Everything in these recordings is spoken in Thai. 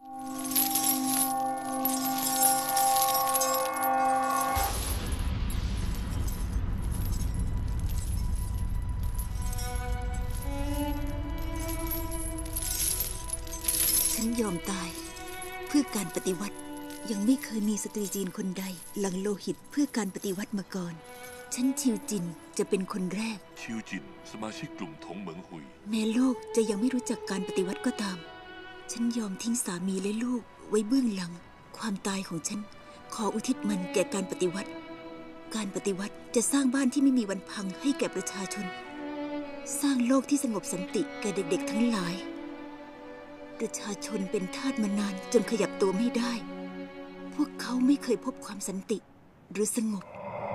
ฉันยอมตายเพื่อการปฏิวัติยังไม่เคยมีสตรีจีนคนใดหลั่งโลหิตเพื่อการปฏิวัติมาก่อนฉันชิวจินจะเป็นคนแรกชิวจินสมาชิกกลุ่มถงเหมิงหุยแม้โลกจะยังไม่รู้จักการปฏิวัติก็ตามฉันยอมทิ้งสามีและลูกไว้เบื้องหลังความตายของฉันขออุทิศมันแก่การปฏิวัติการปฏิวัติจะสร้างบ้านที่ไม่มีวันพังให้แก่ประชาชนสร้างโลกที่สงบสันติแก่เด็กๆทั้งหลายประชาชนเป็นทาสมานานจนขยับตัวไม่ได้พวกเขาไม่เคยพบความสันติหรือสงบ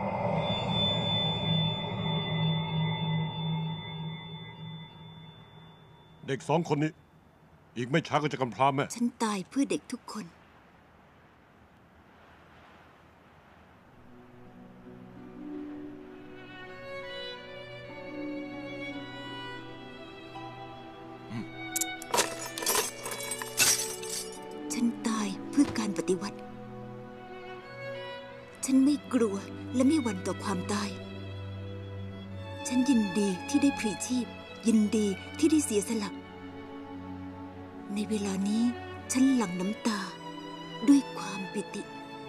เด็ก2 คนนี้อีกไม่ช้าก็จะกำพร้าแม่ฉันตายเพื่อเด็กทุกคนฉันตายเพื่อการปฏิวัติฉันไม่กลัวและไม่หวั่นต่อความตายฉันยินดีที่ได้พลีชีพยินดีที่ได้เสียสละในเวลานี้ฉันหลั่งน้ำตาด้วยความปิติ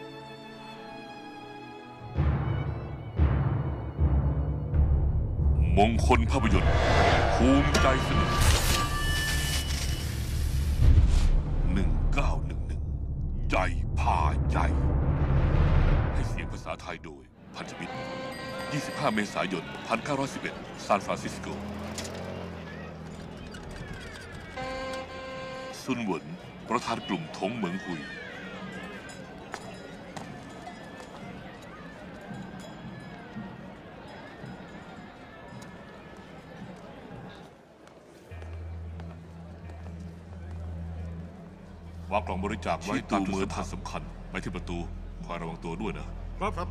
มงคลภาพยนตร์ภูมิใจเสนอ1911ใจผ่าใจให้เสียงภาษาไทยโดยพันธมิตร25 เมษายน 1911 ซานฟรานซิสโกซุนเหวินประธานกลุ่มถงเหมิงหุยวางกล่องบริจาคไว้ตามจุดสำคัญไปที่ประตูคอยระวังตัวด้วยนะครับ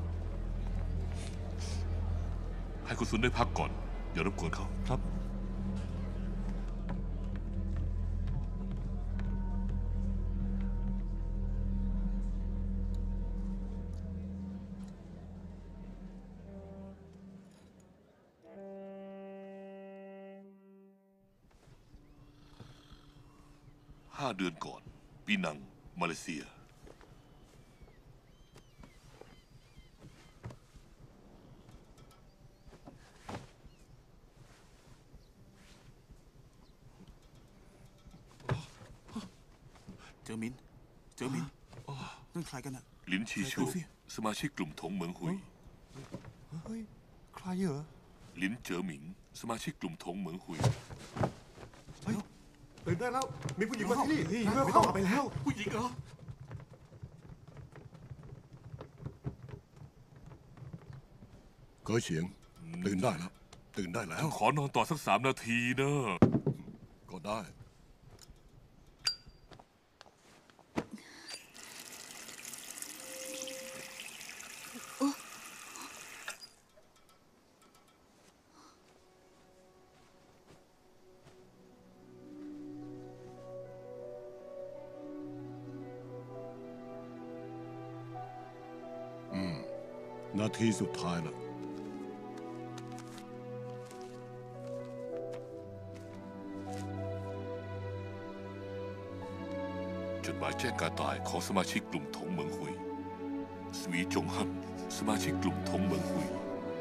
ให้คุณซุนได้พักก่อนอย่ารบกวนเขาครับ 5 เดือนก่อนปีนังมาเลเซียเจอมินนั่นใครกันน่ะลินชีชูสมาชิกกลุ่มถงเหมิงหุยเฮ้ยใครเหรอลินเจ๋อหมิงสมาชิกกลุ่มถงเหมิงหุยเฮ้ยตื่นได้แล้วมีผู้หญิงมาที่นี่ไม่ต้องไปแล้วผู้หญิงเหรอเก๋อเฉียงตื่นได้แล้วขอนอนต่อสัก3 นาทีนะก็ได้นาทีสุดท้ายแล้วจดหมายแจ้งการตายของสมาชิกกลุ่มถงเหมิงหุยสวีจงฮั่นสมาชิกกลุ่มถงเหมิงหุย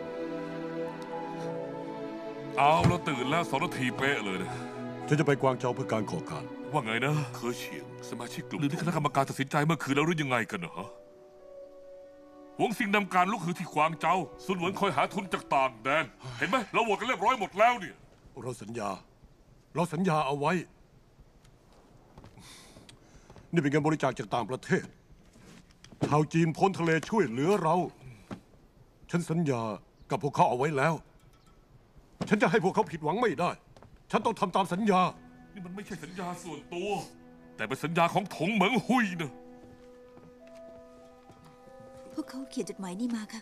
เอาแล้วตื่นแล้ว2 นาทีเป๊ะเลยนะฉันจะไปกวางโจวเพื่อการก่อการว่าไงนะเคอเฉียงสมาชิกกลุ่มหรือที่คณะกรรมการตัดสินใจเมื่อคืนแล้วหรือยังไงกันเหรอหวงซิงนำการลุกฮือที่กวางโจวซุนเหวินคอยหาทุนจากต่างแดนเห็นไหมเราโหวตกันเรียบร้อยหมดแล้วเนี่ยเราสัญญาเอาไว้นี่เป็นเงินบริจาคจากต่างประเทศชาวจีนพ้นทะเลช่วยเหลือเราฉันสัญญากับพวกเขาเอาไว้แล้วฉันจะให้พวกเขาผิดหวังไม่ได้ฉันต้องทำตามสัญญานี่มันไม่ใช่สัญญาส่วนตัวแต่เป็นสัญญาของถงเหมิงหุยนะพวกเขาเขียนจดหมายนี่มาค่ะ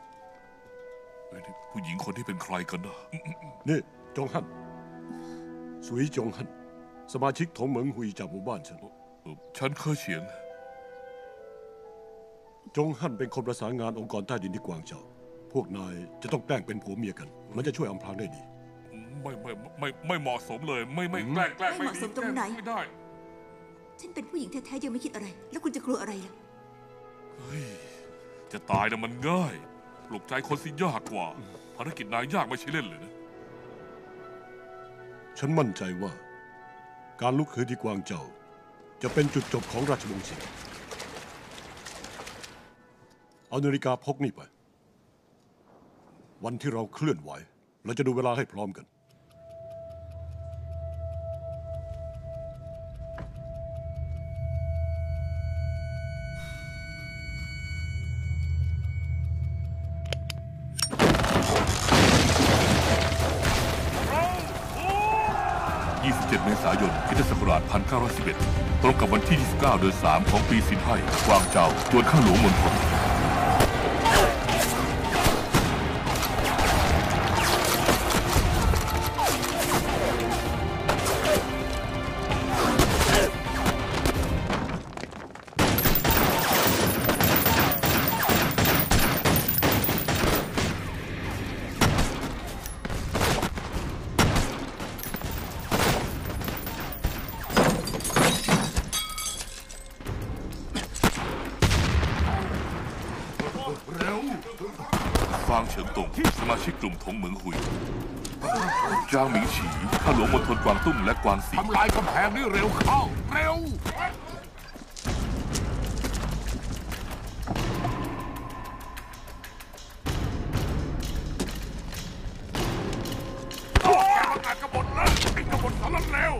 ผู้หญิงคนที่เป็นใครกันนะนี่จงฮั่นสุยจงฮั่นสมาชิกถงเหมิงหุยจากหมู่บ้านฉันฉันเคยเฉียงจงฮั่นเป็นคนประสานงานองค์กรใต้ดินที่กวางเจาพวกนายจะต้องแกล้งเป็นผัวเมียกัน มันจะช่วยอำพรางได้ดีไม่เหมาะสมเลย ไม่แกล้งไม่เหมาะสมตรงไหนไม่ได้ฉันเป็นผู้หญิงแท้ๆยังไม่คิดอะไร แล้วคุณจะกลัวอะไรล่ะจะตายนะมันง่ายปลุกใจคนสิยากกว่า ภารกิจนายยากไม่ใช่เล่นเลยนะฉันมั่นใจว่า การลุกฮือที่กวางเจาจะเป็นจุดจบของราชวงศ์ชิงเอานาฬิกาพกนี่ไป วันที่เราเคลื่อนไหวเราจะดูเวลาให้พร้อมกัน 27 เมษายนพุทธศักราช 1911 ตรงกับวันที่ 29 เดือน 3 ของปีสินไห่กวางเจาจวนข้าหลวงมณฑลฟางเฉิงตงสมาชิกกลุ่มถงเหมิงหุย จางหมิงฉีข้าหลวงมณฑลกวางตุ้งและกวางสีทำลายกำแพงนี่เร็วเข้า เร็ว โอ้ยประกาศกบฏแล้วไอ้กบฏสารเร็ว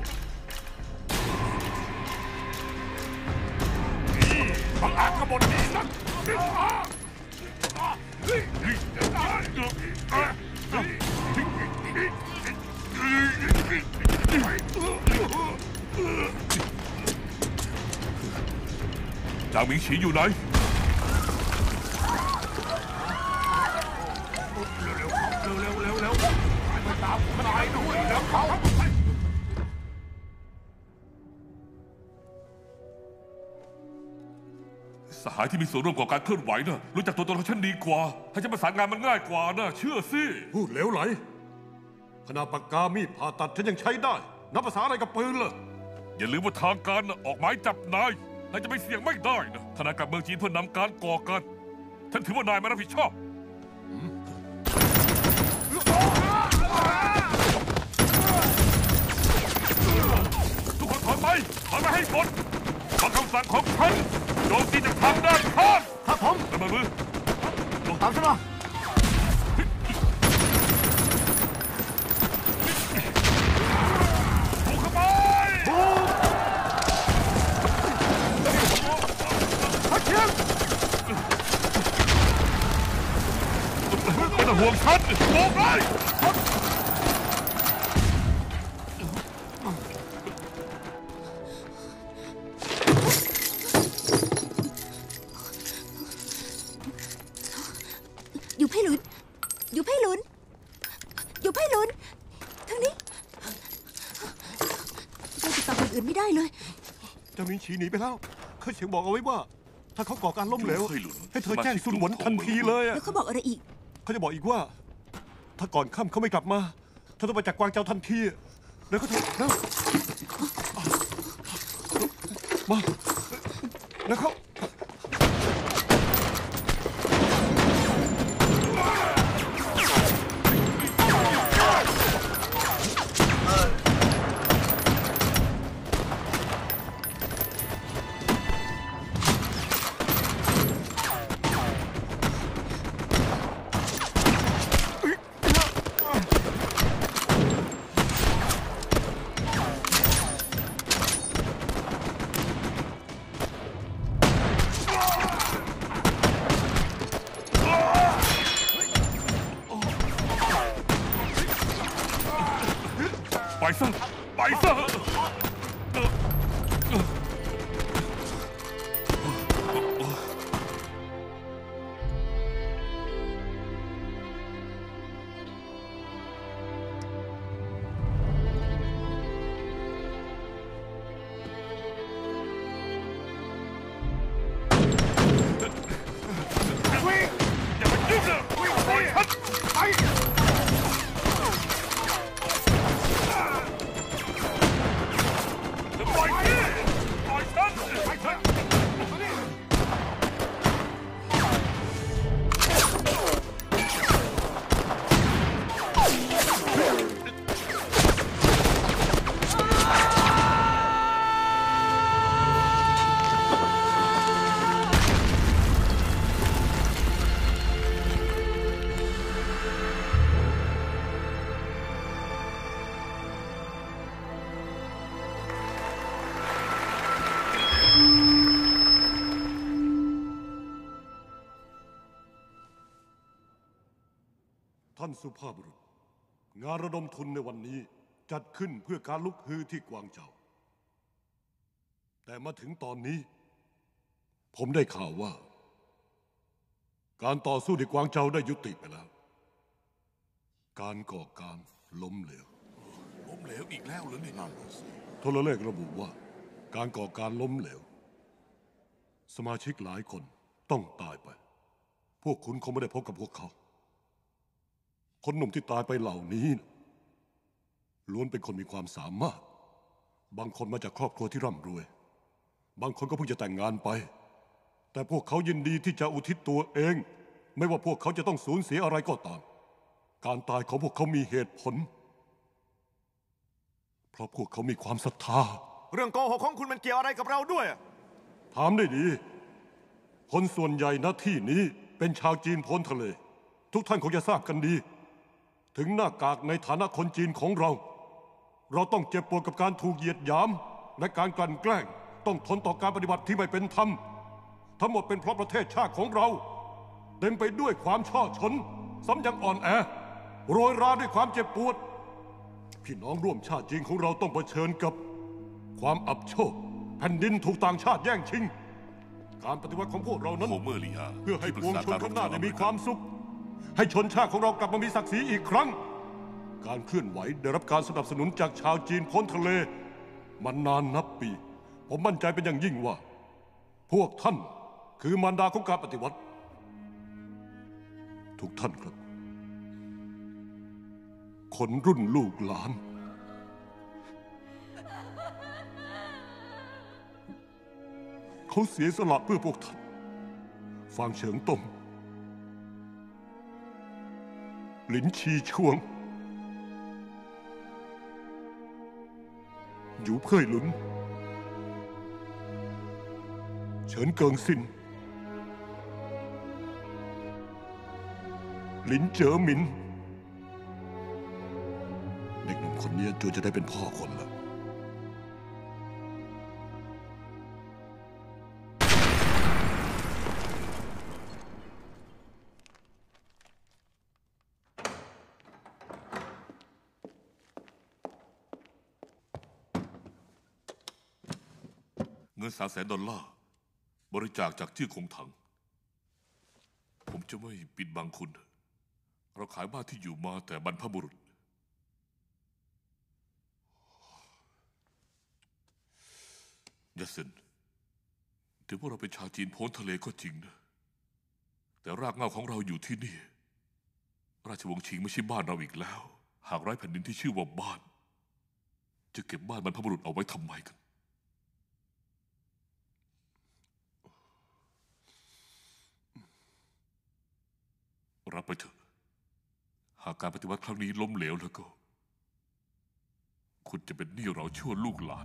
นี่ประกาศกบฏดีนักนี่จางหมิงฉีอยู่ไหนเร็วไปตามมันไปด้วยแล้วเขาสหายที่มีส่วนร่วมกับการเคลื่อนไหวนะรู้จักตัวตนของฉันดีกว่า ให้ฉันประสานงานมันง่ายกว่านะเชื่อสิพูดเหลวไหลขนาดปากกามีดผ่าตัดฉันยังใช้ได้ นับภาษาอะไรกับปืนล่ะอย่าลืมว่าทางการน่ะออกหมายจับนายนายจะไปเสี่ยงไม่ได้นะขณะกับเมืองจีนเพื่อนำการก่อการฉันถือว่านายไม่รับผิดชอบทุกคนถอยไปให้หมดฟังคำสั่งของฉันโจมตีจากทางด้านข้างครับผมระเบิดมือตามฉันมาบุกเข้าไปไม่ต้องห่วงฉันโอ้ยอยู่ไพ่หลุน อยู่ไพ่หลุน อยู่ไพ่หลุน ทางนี้เราติดต่อคนอื่นไม่ได้เลยเจ้าหมิงฉีหนีไปแล้วเขาเฉียงบอกเอาไว้ว่า ถ้าเขาก่อการล้มเหลว ให้เธอแจ้งซุนหวนทันทีเลยอะแล้วเขาบอกอะไรอีกเขาจะบอกอีกว่า ถ้าก่อนค่ำเขาไม่กลับมาเธอต้องไปจากกวางเจ้าทันทีแล้วก็เถอะเร็วมาแล้วเขาไปซะไปซะท่านสุภาพบุรุษงานระดมทุนในวันนี้จัดขึ้นเพื่อการลุกฮือที่กวางเจาแต่มาถึงตอนนี้ ผมได้ข่าวว่า การต่อสู้ที่กวางเจาได้ยุติไปแล้ว การก่อการล้มเหลวล้มเหลวอีกแล้วหรือนี่นั่นโทรเลขระบุว่าการก่อการล้มเหลว สมาชิกหลายคนต้องตายไป พวกคุณคงไม่ได้พบกับพวกเขา คนหนุ่มที่ตายไปเหล่านี้ล้วนเป็นคนมีความสามารถ บางคนมาจากครอบครัวที่ร่ำรวย บางคนก็เพิ่งจะแต่งงานไป แต่พวกเขายินดีที่จะอุทิศตัวเอง ไม่ว่าพวกเขาจะต้องสูญเสียอะไรก็ตาม การตายของพวกเขามีเหตุผล เพราะพวกเขามีความศรัทธาเรื่องโกหกของคุณมันเกี่ยวอะไรกับเราด้วยถามได้ดี คนส่วนใหญ่ณที่นี้เป็นชาวจีนพ้นทะเล ทุกท่านคงจะทราบกันดี ถึงหน้ากากในฐานะคนจีนของเรา เราต้องเจ็บปวดกับการถูกเหยียดหยามและการกลั่นแกล้ง ต้องทนต่อการปฏิบัติที่ไม่เป็นธรรม ทั้งหมดเป็นเพราะประเทศชาติของเราเต็มไปด้วยความช่อชนซ้ำยังอ่อนแอโรยราด้วยความเจ็บปวด พี่น้องร่วมชาติจีนของเราต้องเผชิญกับ ความอับโชคแผ่นดินถูกต่างชาติแย่งชิง การปฏิวัติของพวกเรานั้นโฮเมอร์ลีอาเพื่อให้ปวงชนข้างหน้าได้มีความสุข ให้ชนชาติของเรากลับมามีศักดิ์ศรีอีกครั้ง การเคลื่อนไหวได้รับการสนับสนุนจากชาวจีนพ้นทะเลมานานนับปี ผมมั่นใจเป็นอย่างยิ่งว่า พวกท่านคือมารดาของการปฏิวัติ ทุกท่านครับ คนรุ่นลูกหลาน เขาเสียสละเพื่อพวกท่านฟางเฉิงตงหลินชีช่วง อยู่เพ่ยหลุน เฉินเกิงซิน หลินเจ๋อหมิน เด็กหนุ่มคนนี้จวนจะได้เป็นพ่อคนแล้วเงิน$300,000บริจาคจากชื่อคงถัง ผมจะไม่ปิดบังคุณ เราขายบ้านที่อยู่มาแต่บรรพบุรุษยัสเซนถึงพวกเราเป็นชาวจีนพ้นทะเลก็จริงนะ แต่รากเหง้าของเราอยู่ที่นี่ ราชวงศ์ชิงไม่ใช่บ้านเราอีกแล้ว หากไร้แผ่นดินที่ชื่อว่าบ้าน จะเก็บบ้านบรรพบุรุษเอาไว้ทำไมกัน รับไปเถอะ หากการปฏิวัติครั้งนี้ล้มเหลวแล้วก็ คุณจะเป็นหนี้เราชั่วลูกหลาน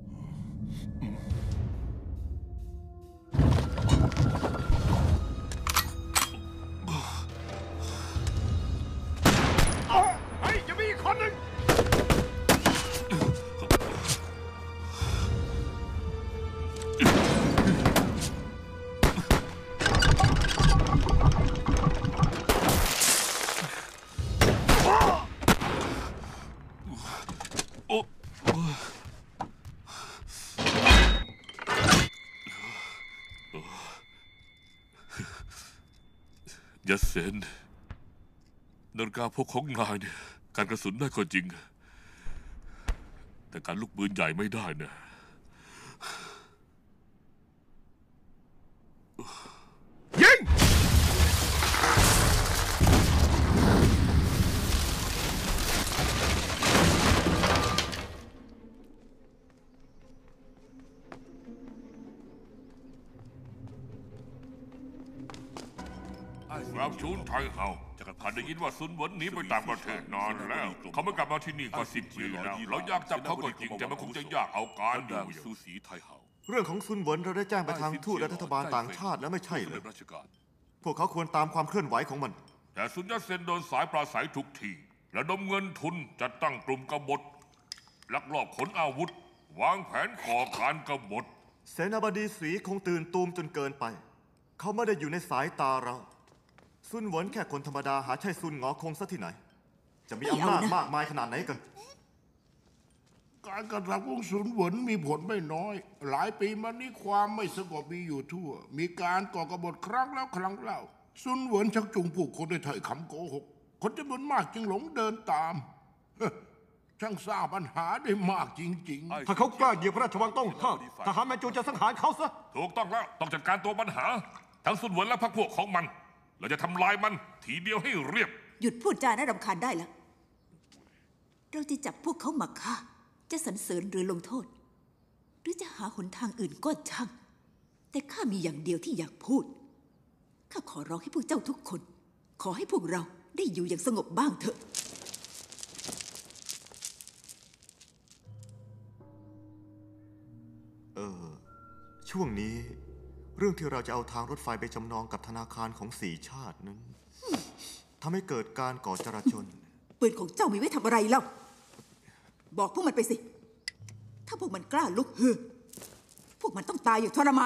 เฮ้ยยังมีอีกคนหนึ่งยัสเซนนาฬิกาพกของนายเนี่ยการกระสุนได้ก็จริง แต่การลูกปืนใหญ่ไม่ได้นะยิงเราชูนไทยเฮาจักรพรรดิได้ยินว่าซุนหวนหนีไปต่างประเทศนานแล้ว เขาไม่กลับมาที่นี่ก็10 ปีแล้ว เราอยากจับเขาก็จริงแต่มันคงจะยากเอาการอยู่อย่างซูสีไทยเฮาเรื่องของซุนเหวินเราได้แจ้งไปทางทูตและรัฐบาลต่างชาติแล้วไม่ใช่เหรอพวกเขาควรตามความเคลื่อนไหวของมันแต่ซุนยัตเซนโดนสายปราศัยทุกทีระดมเงินทุนจัดตั้งกลุ่มกบฏลักลอบขนอาวุธ วางแผนก่อการกบฏเสนาบดีสีคงตื่นตูมจนเกินไป เขาไม่ได้อยู่ในสายตาเราซุนเหวินแค่คนธรรมดาหาใช่ซุนหงอคงซะที่ไหน จะมีอำนาจมากมายขนาดไหนกันการกระทำของซุนเหวินมีผลไม่น้อย หลายปีมานี้ความไม่สงบมีอยู่ทั่ว มีการก่อกบฏครั้งแล้วครั้งเล่าซุนเหวินชักจูงผู้คนด้วยถ้อยคำโกหกคนจำนวนมากจึงหลงเดินตาม ช่างสร้างปัญหาได้มากจริงถ้าเขากล้าเหยียบพระราชวังต้องห้ามทหารแมนจูจะสังหารเขาซะถูกต้องแล้วต้องจัดการตัวปัญหา ทั้งสุนเหวินและพรรคพวกของมัน เราจะทำลายมันทีเดียวให้เรียบหยุดพูดจาน่ารำคาญได้แล้ว เราจะจับพวกเขามาฆ่า จะสรรเสริญหรือลงโทษ หรือจะหาหนทางอื่นก็ช่าง แต่ข้ามีอย่างเดียวที่อยากพูด ข้าขอร้องให้พวกเจ้าทุกคน ขอให้พวกเราได้อยู่อย่างสงบบ้างเถอะช่วงนี้เรื่องที่เราจะเอาทางรถไฟไปจำนองกับธนาคารของสี่ชาตินั้นทำให้เกิดการก่อจราจลปืนของเจ้ามีไว้ทำอะไรเล่า บอกพวกมันไปสิ ถ้าพวกมันกล้าลุกฮือ พวกมันต้องตายอย่างทรมาน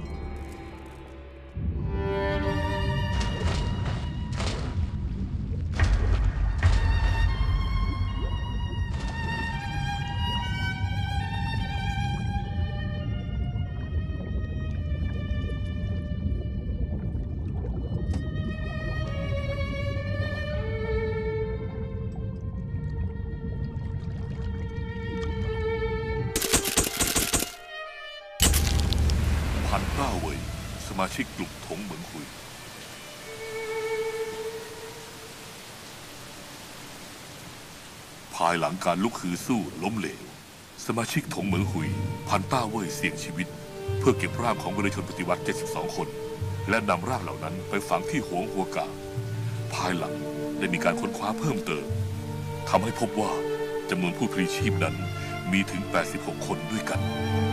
พันต้าเว่ยสมาชิกกลุ่มถงเหมืองหุยภายหลังการลุกฮือสู้ล้มเหลวสมาชิกถงเหมืองหุยพันต้าเว่ยเสี่ยงชีวิต เพื่อเก็บร่างของวีรชนปฏิวัติ 72 คน และนำร่างเหล่านั้นไปฝังที่หวงหัวกาภายหลังได้มีการค้นคว้าเพิ่มเติมทำให้พบว่าจำนวนผู้พลีชีพนั้นมีถึง 86 คนด้วยกัน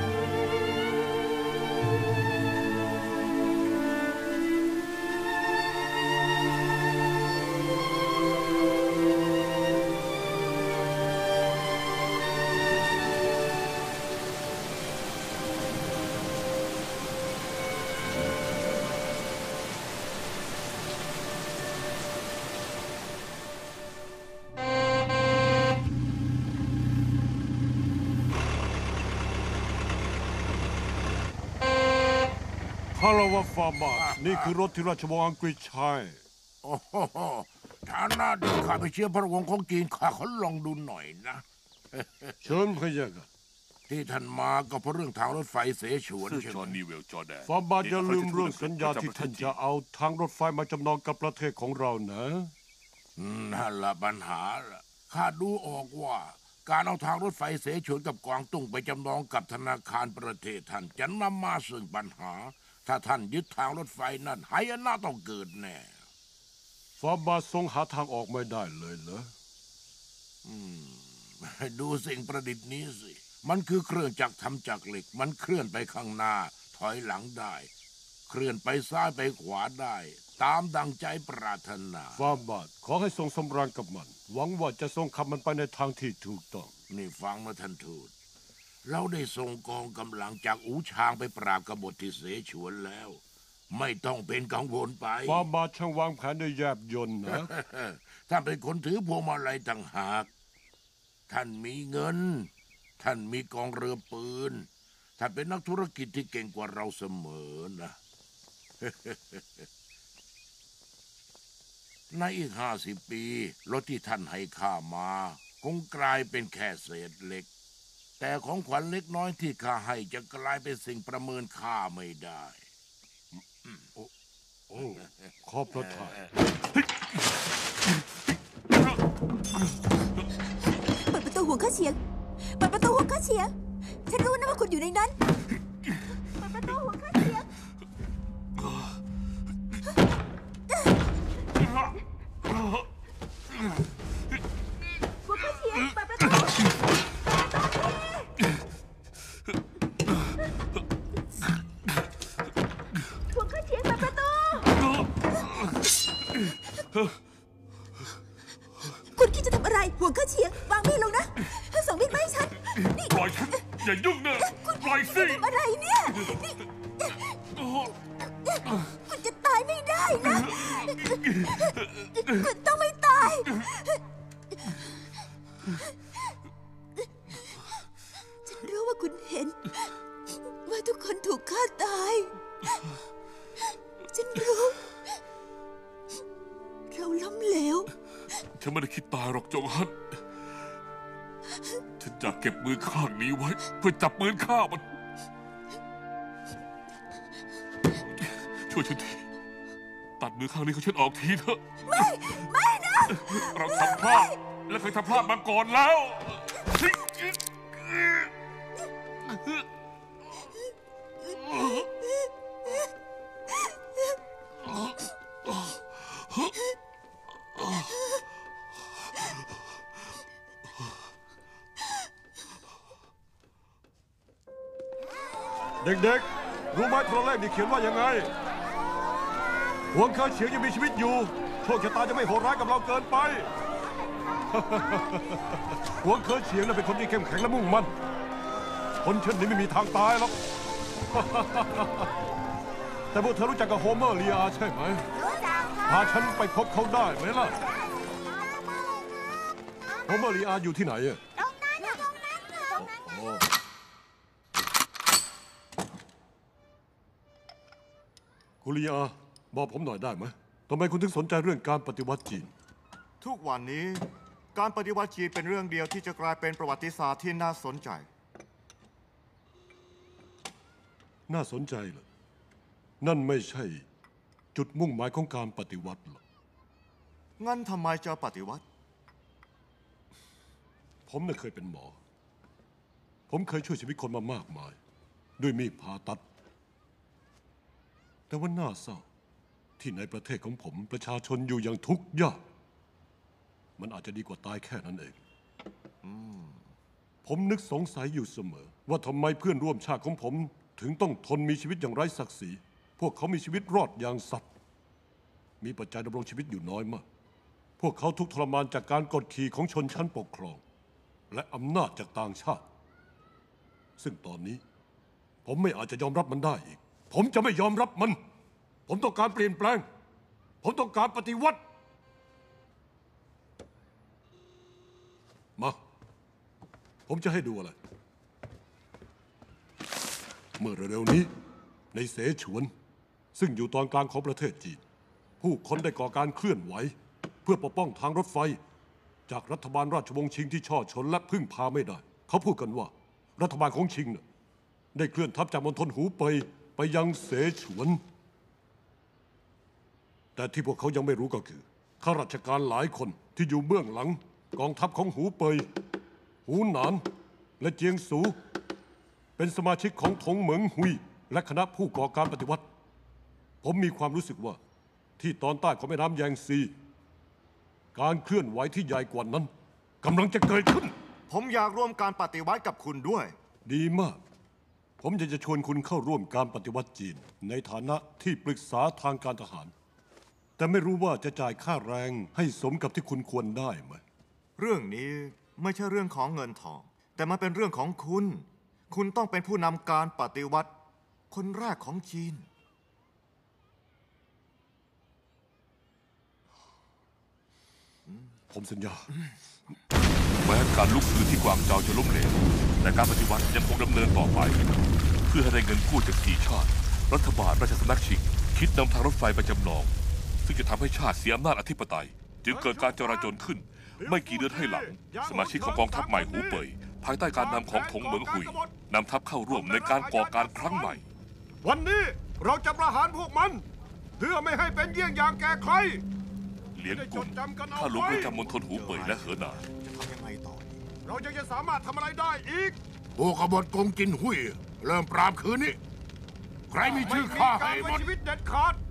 คาราวะฟาบาทนี่คือรถที่ราชวงศ์อังกฤษใช้ๆ โอ้โหฐานะที่ข้าไปเชียร์พระวงศ์ของจีนข้าขอลองดูหน่อยนะเชิญพระยาค่ะที่ท่านมาก็เพราะเรื่องทางรถไฟเสฉวนเซอร์ใช่จอห์นไหมนีเวลจอร์แดนฟาบาทอย่าลืมเรื่องสัญญาที่ท่านจะเอาทางรถไฟมาจำนองกับประเทศของเรานะนั่นละปัญหาละข้าดูออกว่า การเอาทางรถไฟเสฉวนกับกวางตุ้งไปจำนองกับธนาคารประเทศท่านจะนำมาซึ่งปัญหา ถ้าท่านยึดทางรถไฟนั่นหายนะต้องเกิดแน่ฟาบาททรงหาทางออกไม่ได้เลยเหรอดูสิ่งประดิษฐ์นี้สิ มันคือเครื่องจักรทำจากเหล็ก มันเคลื่อนไปข้างหน้า ถอยหลังได้ เคลื่อนไปซ้ายไปขวาได้ ตามดังใจปรารถนาฟาบาทขอให้ทรงสำราญกับมัน หวังว่าจะทรงขับมันไปในทางที่ถูกต้องนี่ฟังนะท่านทูต เราได้ส่งกองกำลังจากอูชางไปปราบกบฏที่เสฉวนแล้ว ไม่ต้องเป็นกังวลไปฟาบาทช่างวางแผนได้แยบยลนะท่านเป็นคนถือพวงมาลัยต่างหาก ท่านมีเงิน ท่านมีกองเรือปืน ท่านเป็นนักธุรกิจที่เก่งกว่าเราเสมอนะ ในอีก50 ปีรถที่ท่านให้ข้ามา คงกลายเป็นแค่เศษเหล็ก แต่ของขวัญเล็กน้อยที่ข้าให้จะกลายเป็นสิ่งประเมินค่าไม่ได้โอ้ ขอบพระทัยเปิดประตูหัวข้าเฉียง เปิดประตูหัวข้าเฉียง ฉันรู้นะว่าคุณอยู่ในนั้น เปิดประตูหัวข้าเฉียง หัวข้าเฉียง เปิดประตู หัวข้าเฉียง เปิดประตู คุณคิดจะทำอะไร หัวข้าเฉียง วางมีดลงนะส่งมีดมาให้ฉัน นี่ปล่อยฉันอย่ายุ่งนะปล่อยสิทำอะไรเนี่ยนี่คุณจะตายไม่ได้นะคุณต้องไม่ตาย ฉันรู้ว่าคุณเห็น ว่าทุกคนถูกฆ่าตาย ฉันรู้ เราล้มเหลวฉันไม่ได้คิดตายหรอกจงฮันฉันจะเก็บมือข้างนี้ไว้ เพื่อจับปืนฆ่ามัน ช่วยฉันที ตัดมือข้างนี้ของฉันออกทีเถอะ ไม่นะ เราทำพลาด และเคยทำพลาดมาก่อนแล้วเด็กๆ รู้ไหมโทรเลขนี่เขียนว่ายังไงหวงเคอเฉียงยังมีชีวิตอยู่โชคชะตาจะไม่โหดร้ายกับเราเกินไป หวงเคอเฉียงน่ะเป็นคนที่เข้มแข็งและมุ่งมั่นคนเช่นนี้ไม่มีทางตายหรอก แต่พวกเธอรู้จักกับโฮเมอร์ลีอาใช่ไหมพาฉันไปพบเขาได้ไหมล่ะโฮเมอร์ลีอาอยู่ที่ไหนอะคุณลีอาบอกผมหน่อยได้ไหมทำไมคุณถึงสนใจเรื่องการปฏิวัติจีนทุกวันนี้การปฏิวัติจีนเป็นเรื่องเดียวที่จะกลายเป็นประวัติศาสตร์ที่น่าสนใจน่าสนใจเหรอนั่นไม่ใช่จุดมุ่งหมายของการปฏิวัติหรอกงั้นทำไมจะปฏิวัติผมน่ะเคยเป็นหมอ ผมเคยช่วยชีวิตคนมามากมาย ด้วยมีดผ่าตัด แต่ว่าน่าเศร้าที่ในประเทศของผมประชาชนอยู่อย่างทุกข์ยาก มันอาจจะดีกว่าตายแค่นั้นเอง ผมนึกสงสัยอยู่เสมอ ว่าทำไมเพื่อนร่วมชาติของผมถึงต้องทนมีชีวิตอย่างไร้ศักดิ์ศรี พวกเขามีชีวิตรอดอย่างสัตว์ มีปัจจัยดำรงชีวิตอยู่น้อยมาก พวกเขาทุกข์ทรมานจากการกดขี่ของชนชั้นปกครอง และอำนาจจากต่างชาติ ซึ่งตอนนี้ ผมไม่อาจจะยอมรับมันได้อีก ผมจะไม่ยอมรับมัน ผมต้องการเปลี่ยนแปลง ผมต้องการปฏิวัติ มา ผมจะให้ดูอะไร เมื่อเร็วๆนี้ ในเสฉวน ซึ่งอยู่ตอนกลางของประเทศจีน ผู้คนได้ก่อการเคลื่อนไหว เพื่อปกป้องทางรถไฟ จากรัฐบาลราชวงศ์ชิงที่ช่อชนและพึ่งพาไม่ได้ เขาพูดกันว่า รัฐบาลของชิงน่ะได้เคลื่อนทัพจากมณฑลหูเป่ยไปยังเสฉวน แต่ที่พวกเขายังไม่รู้ก็คือข้าราชการหลายคนที่อยู่เบื้องหลังกองทัพของหูเป่ยหูหนานและเจียงสู เป็นสมาชิกของถงเหมิงหุยและคณะผู้ก่อการปฏิวัติ ผมมีความรู้สึกว่าที่ตอนใต้ของแม่น้ำแยงซี การเคลื่อนไหวที่ใหญ่กว่านั้นกำลังจะเกิดขึ้นผมอยากร่วมการปฏิวัติกับคุณด้วยดีมาก ผมอยากจะชวนคุณเข้าร่วมการปฏิวัติจีนในฐานะที่ปรึกษาทางการทหาร แต่ไม่รู้ว่าจะจ่ายค่าแรงให้สมกับที่คุณควรได้ไหมเรื่องนี้ไม่ใช่เรื่องของเงินทอง แต่มันเป็นเรื่องของคุณ คุณต้องเป็นผู้นำการปฏิวัติ คนแรกของจีนผมสัญญาแม้การลุกฮือที่กวางเจาจะล้มเหลวแต่การปฏิวัติยังคงดำเนินต่อไป เพื่อให้ได้เงินกู้จาก4ชาติ รัฐบาลราชสำนักชิงคิดนำทางรถไฟไปจำนอง ซึ่งจะทำให้ชาติเสียอำนาจอธิปไตย จึงเกิดการจราจนขึ้น ไม่กี่เดือนให้หลัง สมาชิกของกองทัพใหม่หูเป่ยภายใต้การนำของถงเหมิงหุยนำทัพเข้าร่วมในการก่อการครั้งใหม่วันนี้เราจะประหารพวกมัน เพื่อไม่ให้เป็นเยี่ยงอย่างแก่ใครเหลียนกุนข้าหลวงประจำมณฑลหูเป่ยและเหอหนานจะทำยังไงต่อดีเรายังจะสามารถทำอะไรได้อีกพวกกบฏกงจินหุยเริ่มปราบคืนนี้ ใครมีชื่อข้าให้หมดชีวิตเด็ดขาด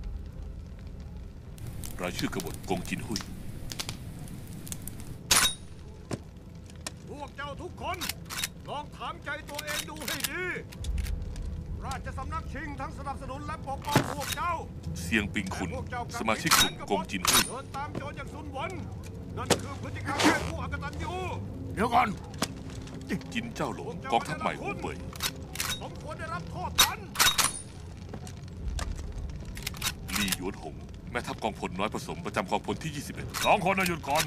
รายชื่อกบฏกงจินหุยพวกเจ้าทุกคน ลองถามใจตัวเองดูให้ดี ราชสำนักชิงทั้งสนับสนุนและปกป้องพวกเจ้าเซียงปิงคุนสมาชิกกลุ่มกงจินหุยเดินตามโจรอย่างสุนหวนนั่นคือพฤติกรรมแห่งผู้อกตัญญูเดี๋ยวก่อนจินเจ้าหลงกองทัพใหม่หูเป่ยสมควรได้รับโทษทันลีหยวนหงแม่ทัพกองพลน้อยผสมประจำกองพลที่ 21 2 คนนะหยุดก่อน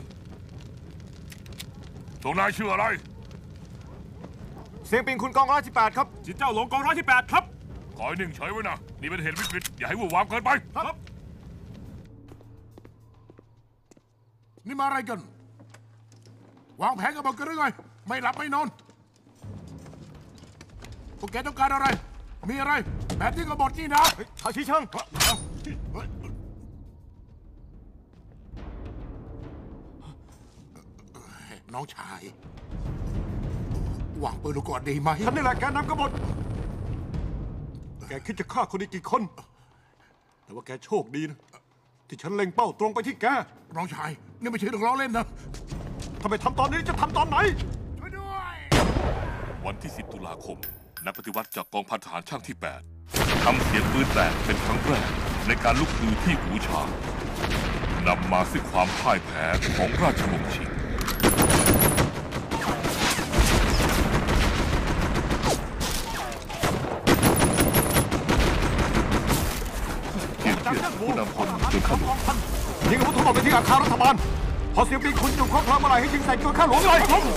ตัวนายชื่ออะไรเสียงปิงคุณกองร้อยที่8ครับจินเจ้าหลงกองร้อยที่8ครับขอให้นิ่งเฉยไว้นะ นี่เป็นเหตุวิกฤตอย่าให้วุ่นวามเกินไปครับนี่มาอะไรกัน วางแผนกันบอกกันหรือไงไม่หลับไม่นอนพวกแกต้องการอะไร มีอะไรแบบที่กบฏนี่นะชาชีเชิงน้องชายวางปืนลงก่อนดีไหมฉันนี่แหละแกนำกบฏแกคิดจะฆ่าคนอีกกี่คน แต่ว่าแกโชคดีนะที่ฉันเล็งเป้าตรงไปที่แกน้องชายนี่ไม่ใช่เรื่องล้อเล่นนะถ้าไม่ทำตอนนี้จะทำตอนไหนช่วยด้วยวันที่ 10 ตุลาคม นักปฏิวัติจากกองพันทหารช่างที่ 8 ทำเสียงปืนแตกเป็นครั้งแรกในการลุกฮือที่หูฉางนำมาซึ่งความพ่ายแพ้ของราชวงศ์ชิง เกียรติผู้นำพลจนเข้าหลวงยิงอาวุธทั้งหมดไปที่อาคารรัฐบาล พอเสียงปีคุณจุดครบเพลิงเมื่อไหร่ให้ยิงใส่ตัวข้าหลวงเลย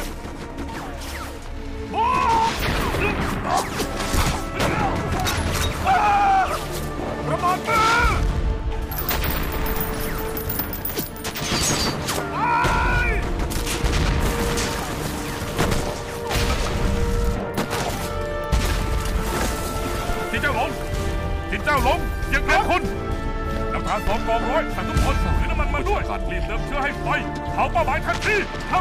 ระเบิดมือจินเจ้าหลงจินเจ้าหลงยังไงคุณน้ำตาล2 กองร้อยสั่งทุกคนถือน้ำมันมาด้วยรีบเติมเชื้อให้ไฟเผาเป้าหมายทันทีครับ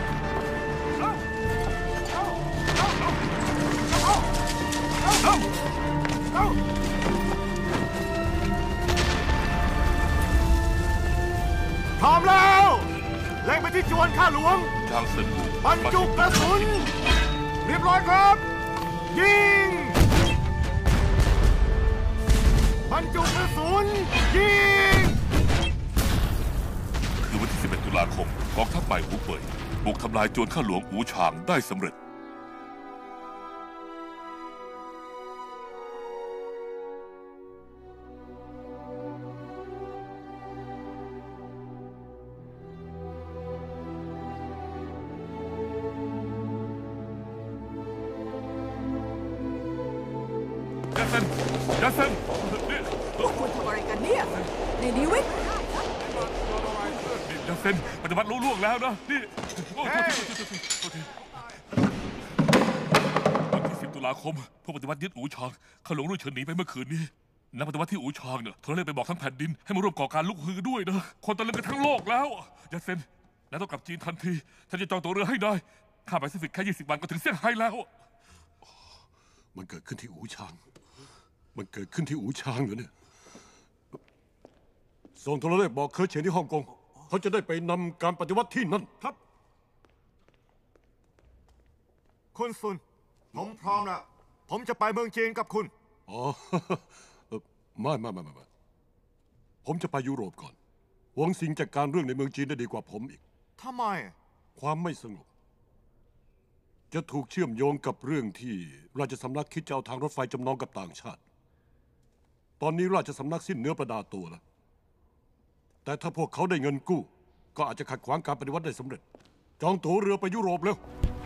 พร้อมแล้วเล็งไปที่จวนข้าหลวงจางเซินหูบรรจุกระสุน เรียบร้อยครับ ยิง บรรจุกระสุน ยิงคือวันที่ 11 ตุลาคมกองทัพใหม่หูเป่ยบุกทำลายจวนข้าหลวงอูฉางได้สำเร็จ ยัสเซนนี่พวกคุณทำอะไรกันเนี่ยในนิวิทยัสเซนปฏิบัติรู้ล่วงแล้วนะ นี่โอ้โทษทีโทษทีวันที่ 10 ตุลาคมพวกปฏิวัติยึดอูชางข้าหลวงรุ่ยเฉินหนีไปเมื่อคืนนี้นักปฏิวัติที่อูชางเนี่ยโทรเลขไปบอกทั้งแผ่นดินให้มาร่วมก่อการลุกฮือด้วยนะ คนตะลึงกันทั้งโลกแล้ว ยัสเซนนายต้องกลับจีนทันทีฉันจะจองตั๋วเรือให้ได้ข้ามไปแปซิฟิกแค่ 20 วันก็ถึงเซี่ยงไฮ้แล้วมันเกิดขึ้นที่อู่ชาง มันเกิดขึ้นที่อู่ชางเหรอเนี่ย ส่งโทรเลขบอกเคอร์เฉียนที่ฮ่องกง เขาจะได้ไปนำการปฏิวัติที่นั่นครับ คุณซุน ผมพร้อมแล้ว ผมจะไปเมืองจีนกับคุณอ๋อ ไม่ ผมจะไปยุโรปก่อน หวงซิงจัดการเรื่องในเมืองจีนได้ดีกว่าผมอีกทำไมความไม่สงบจะถูกเชื่อมโยงกับเรื่องที่ราชสำนักคิดจะเอาทางรถไฟจำนองกับต่างชาติ ตอนนี้ราชสำนักสิ้นเนื้อประดาตัวแล้ว แต่ถ้าพวกเขาได้เงินกู้ ก็อาจจะขัดขวางการปฏิวัติได้สำเร็จ จองตั๋วเรือไปยุโรปเร็ว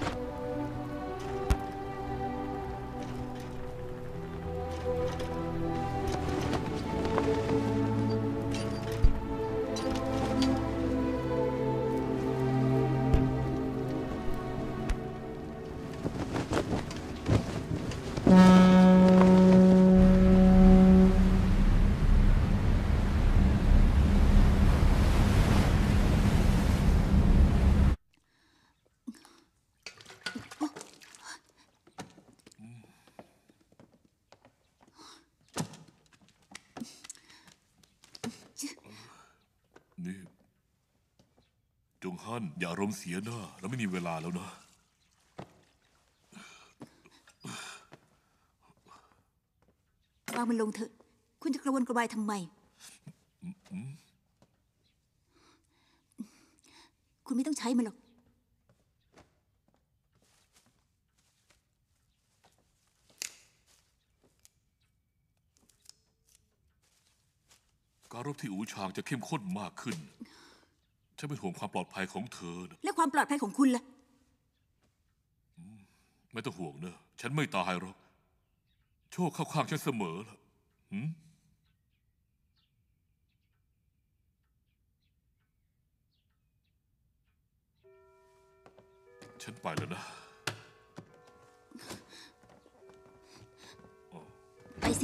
นี่จงฮั่นอย่าอารมณ์เสียนะเราไม่มีเวลาแล้วนะวางมันลงเถอะ คุณจะกระวนกระวายทำไม คุณไม่ต้องใช้มันหรอก 9 การรบที่อูชางจะเข้มข้นมากขึ้นฉันเป็นห่วงความปลอดภัยของเธอนะและความปลอดภัยของคุณล่ะไม่ต้องห่วงเนอะฉันไม่ตายหรอกโชคเข้าข้างฉันเสมอละฉันไปแล้วนะไปสิ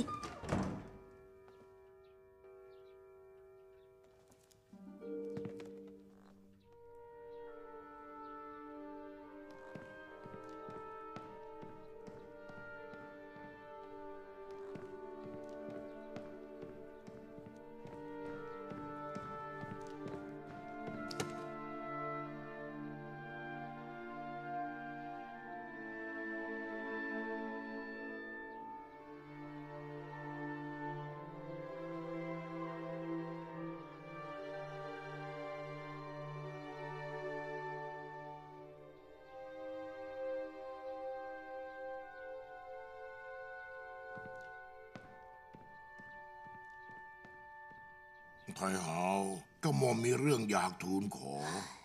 ไทหาวก็หม่อมมีเรื่องอยากทูลขอ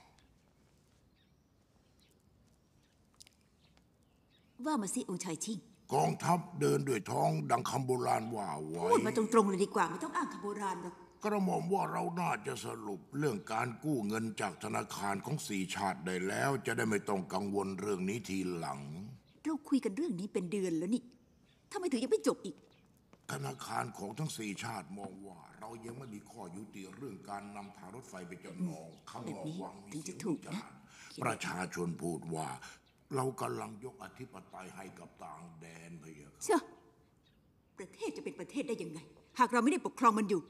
ว่ามาสิองค์ชายชิงกองทัพเดินด้วยท้องดังคำโบราณว่าไว้พูดมาตรงๆเลยดีกว่าไม่ต้องอ้างคำโบราณหรอกกระหม่อมว่าเราน่าจะสรุปเรื่องการกู้เงินจากธนาคารของสี่ชาติได้แล้ว จะได้ไม่ต้องกังวลเรื่องนี้ทีหลังเราคุยกันเรื่องนี้เป็นเดือนแล้วนี่ทำไมถึงยังไม่จบอีกธนาคารของทั้งสี่ชาติมองว่า เรายังไม่มีข้อยุติเรื่องการนำทางรถไฟไปจำนองคำบอกวังถึงจะถูกนะประชาชนพูดว่า เรากำลังยกอธิปไตยให้กับต่างแดนพะยะเชื่อประเทศจะเป็นประเทศได้ยังไง หากเราไม่ได้ปกครองมันอยู่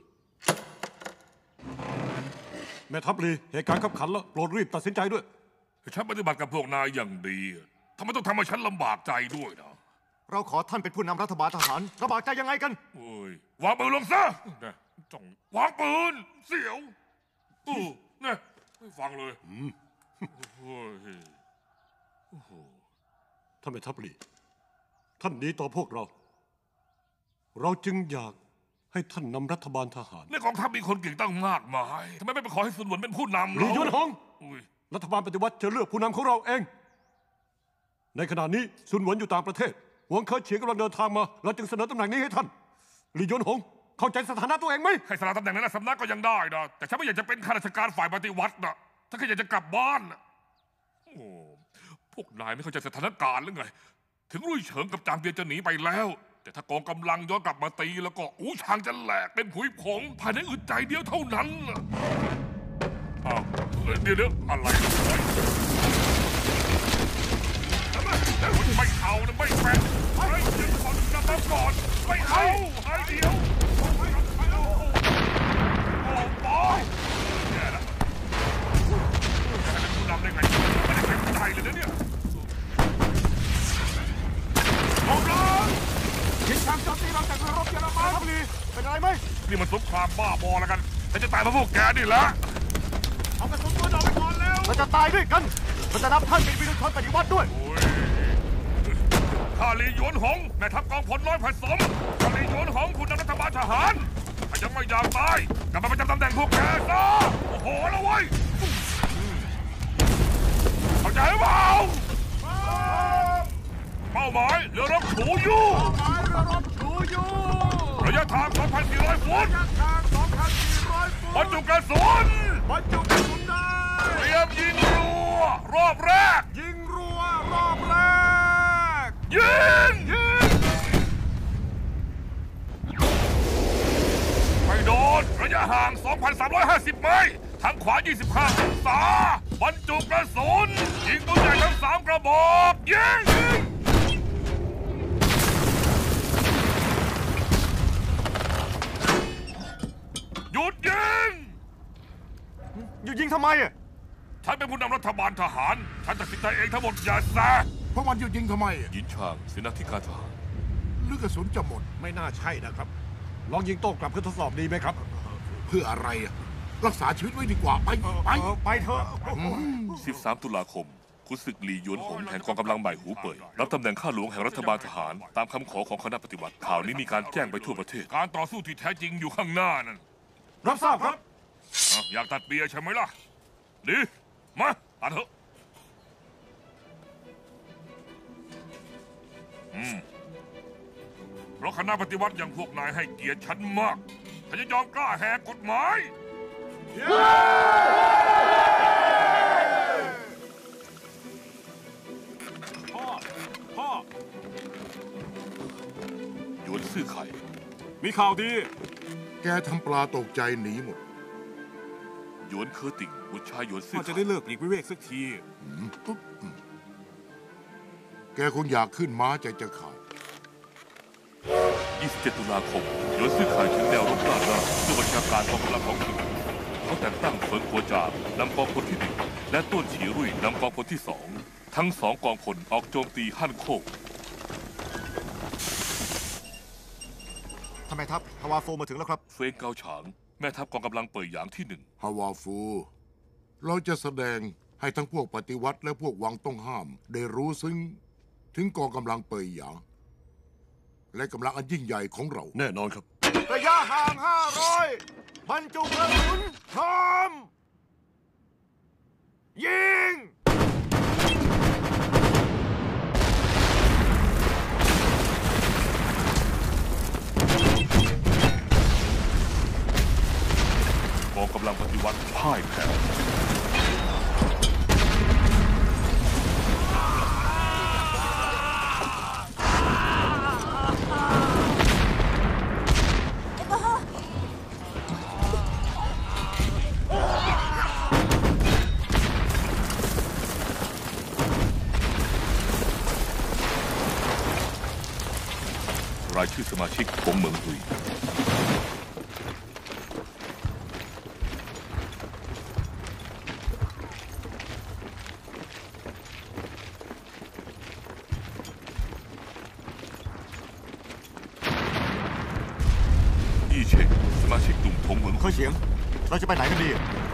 แม่ทัพลีเหตุการณ์ขับขันแล้วโปรดรีบตัดสินใจด้วยฉันปฏิบัติกับพวกนายอย่างดีทำไมต้องทำให้ฉันลำบากใจด้วยนะเราขอท่านเป็นผู้นำรัฐบาลทหารลำบากใจยังไงกันโอ้ยวางปืนลงซะนะจ้องวางปืนเสียวนะไม่ฟังเลยโอ้ยท่านแม่ทัพลีท่านดีต่อพวกเรา เราจึงอยากให้ท่านนำรัฐบาลทหารในกองทัพมีคนเก่งตั้งมากมายทำไมไม่ไปขอให้ซุนหวนเป็นผู้นำหลี่หยวนหงอุ้ยรัฐบาลปฏิวัติจะเลือกผู้นำของเราเอง ในขณะนี้ซุนหวนอยู่ต่างประเทศหวงเคอเฉียงกำลังเดินทางมาเราจึงเสนอตำแหน่งนี้ให้ท่านหลี่หยวนหงเข้าใจสถานะตัวเองไหมให้สละตำแหน่งนั้นสำนักก็ยังได้นะแต่ฉันไม่อยากจะเป็นข้าราชการฝ่ายปฏิวัตินะถ้าแค่อยากจะกลับบ้านนะโอ้พวกนายไม่เข้าใจสถานการณ์หรือไงถึงรุ่ยเฉิงกับจางเปียนจะหนีไปแล้ว แต่ถ้ากองกำลังย้อนกลับมาตีแล้วก็อูชางจะแหลกเป็นผุยผงภายในอึดใจเดียวเท่านั้นน่ะอ้าวเดี๋ยวอะไรไม่เอานะไม่แฟนไอ้ยึดของนำมาก่อนไม่เอาไอ้เดียวโอ้ปอยแย่แล้วจะให้เป็นผู้นำได้ไงไม่ได้เป็นใจเลยนะเนี่ยออกเลยยิงทางโจมตีเราจากเรือรบเยอรมันทัพลีเป็นอะไรไหมนี่มันสงครามบ้าบอแล้วกันฉันจะตายเพราะพวกแกนี่แหละเอากระสุนปืนออกไปก่อนแล้วเราจะตายด้วยกันมันจะนับท่านเป็นวีรชนปฏิวัติด้วยข้าหลี่หยวนหงแม่ทัพกองพลร้อยผสมข้าหลี่หยวนหงผู้นำรัฐบาลทหารถ้ายังไม่อยากตายกลับมาประจำตำแหน่งพวกแกซะโอ้โหแล้วเว้ยเข้าใจเปล่าเป้าหมายเรือรบถูยู่ระยะทาง 2,400 ฟุตบรรจุกระสุนได้เตรียมยิงรัวรอบแรกยิงไม่โดนระยะห่าง 2,350 เมตรทางขวา 25 องศาบรรจุกระสุนยิงตัวใหญ่ทั้ง 3 กระบอกยิงหยุดยิงอยู่ยิงทำไมอ่ะฉันเป็นผู้นำรัฐบาลทหารฉันตัดสินใจเองทั้งหมดอย่าแซะเพราะมันหยุดยิงทำไมยินชางเสนาธิการทหารหรือกระสุนจะหมดไม่น่าใช่นะครับ ลองยิงโต้กลับเพื่อทดสอบดีไหมครับเพื่ออะไรอะรักษาชีวิตไว้ดีกว่าไปไปเถอะ 13 ตุลาคมขุนศึกหลี่หยวนหงแห่งกองกำลังใหม่หูเป่ยรับตำแหน่งข้าหลวงแห่งรัฐบาลทหารตามคำขอของคณะปฏิวัติข่าวนี้มีการแจ้งไปทั่วประเทศการต่อสู้ที่แท้จริงอยู่ข้างหน้านั่นรับทราบครับอยากตัดเบียร์ใช่ไหมล่ะดีมาตัดเถอะเพราะคณะปฏิวัติอย่างพวกนายให้เกียรติฉันมากฉันจะยอมกล้าแหกกฎหมายพ่อหยวนซื่อไข่มีข่าวดีแกทำปลาตกใจหนีหมดหยวนเคอติ่งบุตรชายหยวนซื่พ่ออจะไข่ได้เลิกปลีกวิเวกสักทีแกคงอยากขึ้นม้าใจจะขาด 27 ตุลาคมหยวนซื่อไข่ถึงแนวรบด้านหน้าผู้บัญชาการกองกำลังของศึกเขาแต่งตั้งเฟิงกัวจางนำกองพลที่ 1 และต้วนฉีรุ่ยนำกองพลที่ 2 ทั้งสองกองพลออกโจมตีฮั่นโคกทำไมทัพฮาวาโฟมาถึงแล้วครับเฟงเกาฉาง แม่ทัพกองกำลังเป่ยหยางที่ 1 ฮาวาฟู เราจะแสดงให้ทั้งพวกปฏิวัติและพวกวังต้องห้าม ได้รู้ซึ้งถึงกองกำลังเปยหยาง และกำลังอันยิ่งใหญ่ของเราแน่นอนครับระยะห่าง 500 บรรจุกระสุนพร้อม ยิงกองกำลังปฏิวัติพ่ายแพ้ รายชื่อสมาชิกของเมืองหุยอี้เชงสมาชิกกลุ่มทงเหมืองเคยเฉียง เราจะไปไหนกันดี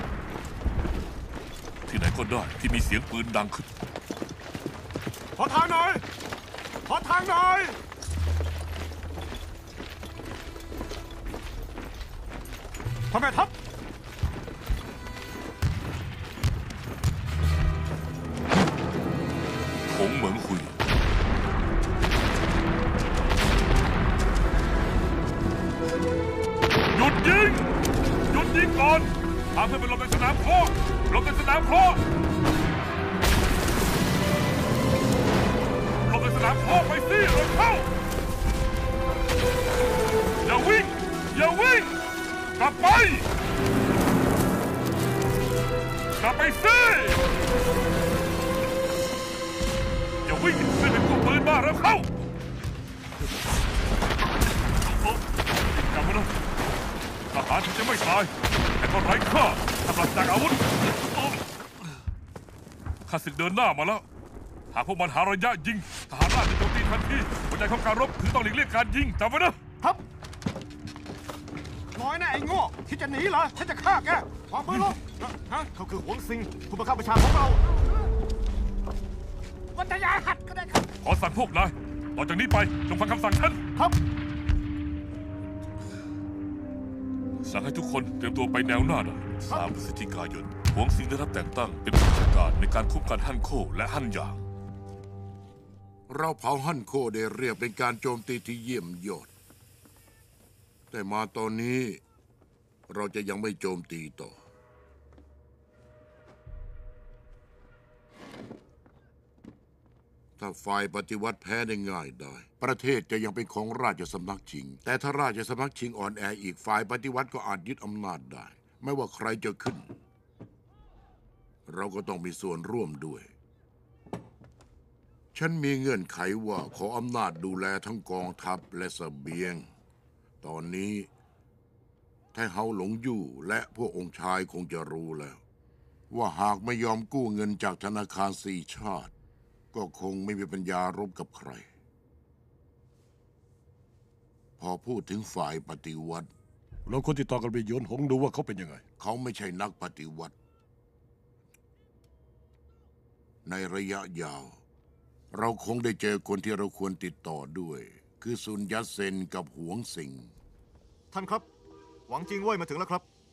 ที่ไหนก็ได้ที่มีเสียงปืนดังขึ้นขอทางหน่อย ขอทางหน่อย พ่อแม่ทัพถงเหมืองหุยหยุดยิง หยุดยิงก่อนพาเพื่อนไปหลบในสนามโคหลบในสนามโคหลบในสนามโคไปสิเร็วเข้า อย่าวิ่ง อย่าวิ่ง กลับไป กลับไปสิอย่าวิ่งสิเป็นพวกปืนบ้าแล้วเข้าจำไว้นะทหารถึงจะไม่ตายแต่ก็ไร้ค่าถ้าปราศจากอาวุธข้าศึกเดินหน้ามาแล้วหากพวกมันหาระยะยิงทหารราชจะโจมตีทันทีหัวใจของการรบคือต้องหลีกเลี่ยงการยิงจำไว้นะครับน้อยนะไอ้โง่ที่จะหนีเหรอ ฉันจะฆ่าแกวางปืนลงฮะเขาคือหวงซิงผู้บังคับบัญชาของเราวัทยาหัดก็ได้ครับขอสั่งพวกนายต่อจากนี้ไปจงฟังคำสั่งฉันครับสั่งให้ทุกคนเตรียมตัวไปแนวหน้าหน่อย3 พฤศจิกายนหวงซิงได้รับแต่งตั้งเป็นผู้บัญชาการในการควบกันฮั่นโคและฮั่นหยางเราเผาฮั่นโคได้เรียกเป็นการโจมตีที่เยี่ยมยอด แต่มาตอนนี้เราจะยังไม่โจมตีต่อ ถ้าฝ่ายปฏิวัติแพ้ได้ง่ายได้ ประเทศจะยังเป็นของราชสำนักชิง แต่ถ้าราชสำนักชิงอ่อนแออีกฝ่ายปฏิวัติก็อาจยึดอำนาจได้ ไม่ว่าใครจะขึ้น เราก็ต้องมีส่วนร่วมด้วย ฉันมีเงื่อนไขว่าขออำนาจดูแลทั้งกองทัพและเสบียง ตอนนี้ไทเฮาหลงยู่และพวกองค์ชายคงจะรู้แล้ว ว่าหากไม่ยอมกู้เงินจากธนาคารสี่ชาติ ก็คงไม่มีปัญญารบกับใคร พอพูดถึงฝ่ายปฏิวัติเราควรติดต่อกันไปโยนหงดูว่าเขาเป็นยังไงเขาไม่ใช่นักปฏิวัติ ในระยะยาว เราคงได้เจอคนที่เราควรติดต่อด้วย คือซุนยัตเซนกับหวงสิงท่านครับ หวังจริงเว้ยมาถึงแล้วครับ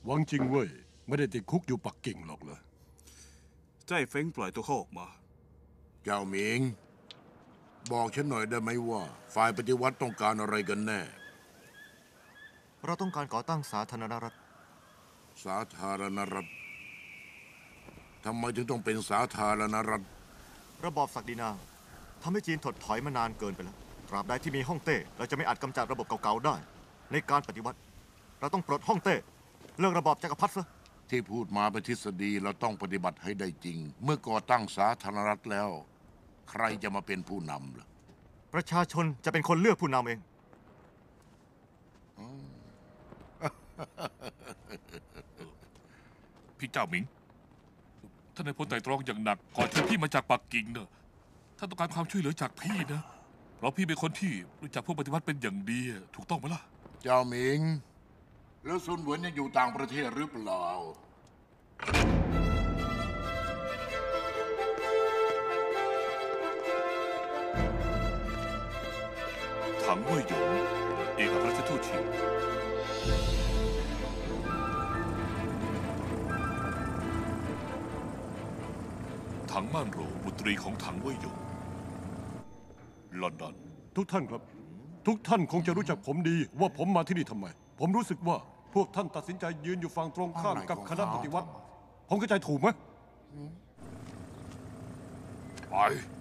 หวังจริงเว้ยไม่ได้ติดคุกอยู่ปักกิ่งหรอกเหรอใจเฟ้งปล่อยตัวเขาออกมาเจ้าหมิง บอกฉันหน่อยได้ไหมว่าฝ่ายปฏิวัติต้องการอะไรกันแน่เราต้องการก่อตั้งสาธารณรัฐสาธารณรัฐทำไมถึงต้องเป็นสาธารณรัฐระบอบศักดินาทำให้จีนถดถอยมานานเกินไปแล้วตราบใดที่มีฮ่องเต้เราจะไม่อาจกำจัดระบบเก่าๆได้ ในการปฏิวัติ เราต้องปลดฮ่องเต้เลิกระบอบจักรพรรดิซะที่พูดมาเป็นทฤษฎีเราต้องปฏิบัติให้ได้จริง เมื่อก่อตั้งสาธารณรัฐแล้ว ใครจะมาเป็นผู้นำล่ะประชาชนจะเป็นคนเลือกผู้นำเองพี่เจ้าหมิงท่านนายพลไต่ตรองอย่างหนักก่อนที่พี่มาจากปักกิ่งเนอะท่านต้องการความช่วยเหลือจากพี่นะเพราะพี่เป็นคนที่รู้จักพวกปฏิวัติเป็นอย่างดีถูกต้องไหมล่ะเจ้าหมิง แล้วซุนเหวินยังอยู่ต่างประเทศหรือเปล่าถังเว่ยหยงเอกอัครราชทูตชิงถังม่านโหรบุตรีของถังเว่ยหยงลอนดอนทุกท่านครับ ทุกท่านคงจะรู้จักผมดีว่าผมมาที่นี่ทำไม ผมรู้สึกว่าพวกท่านตัดสินใจยืนอยู่ฝั่งตรงข้ามกับคณะปฏิวัติ ผมเข้าใจถูกไหมไป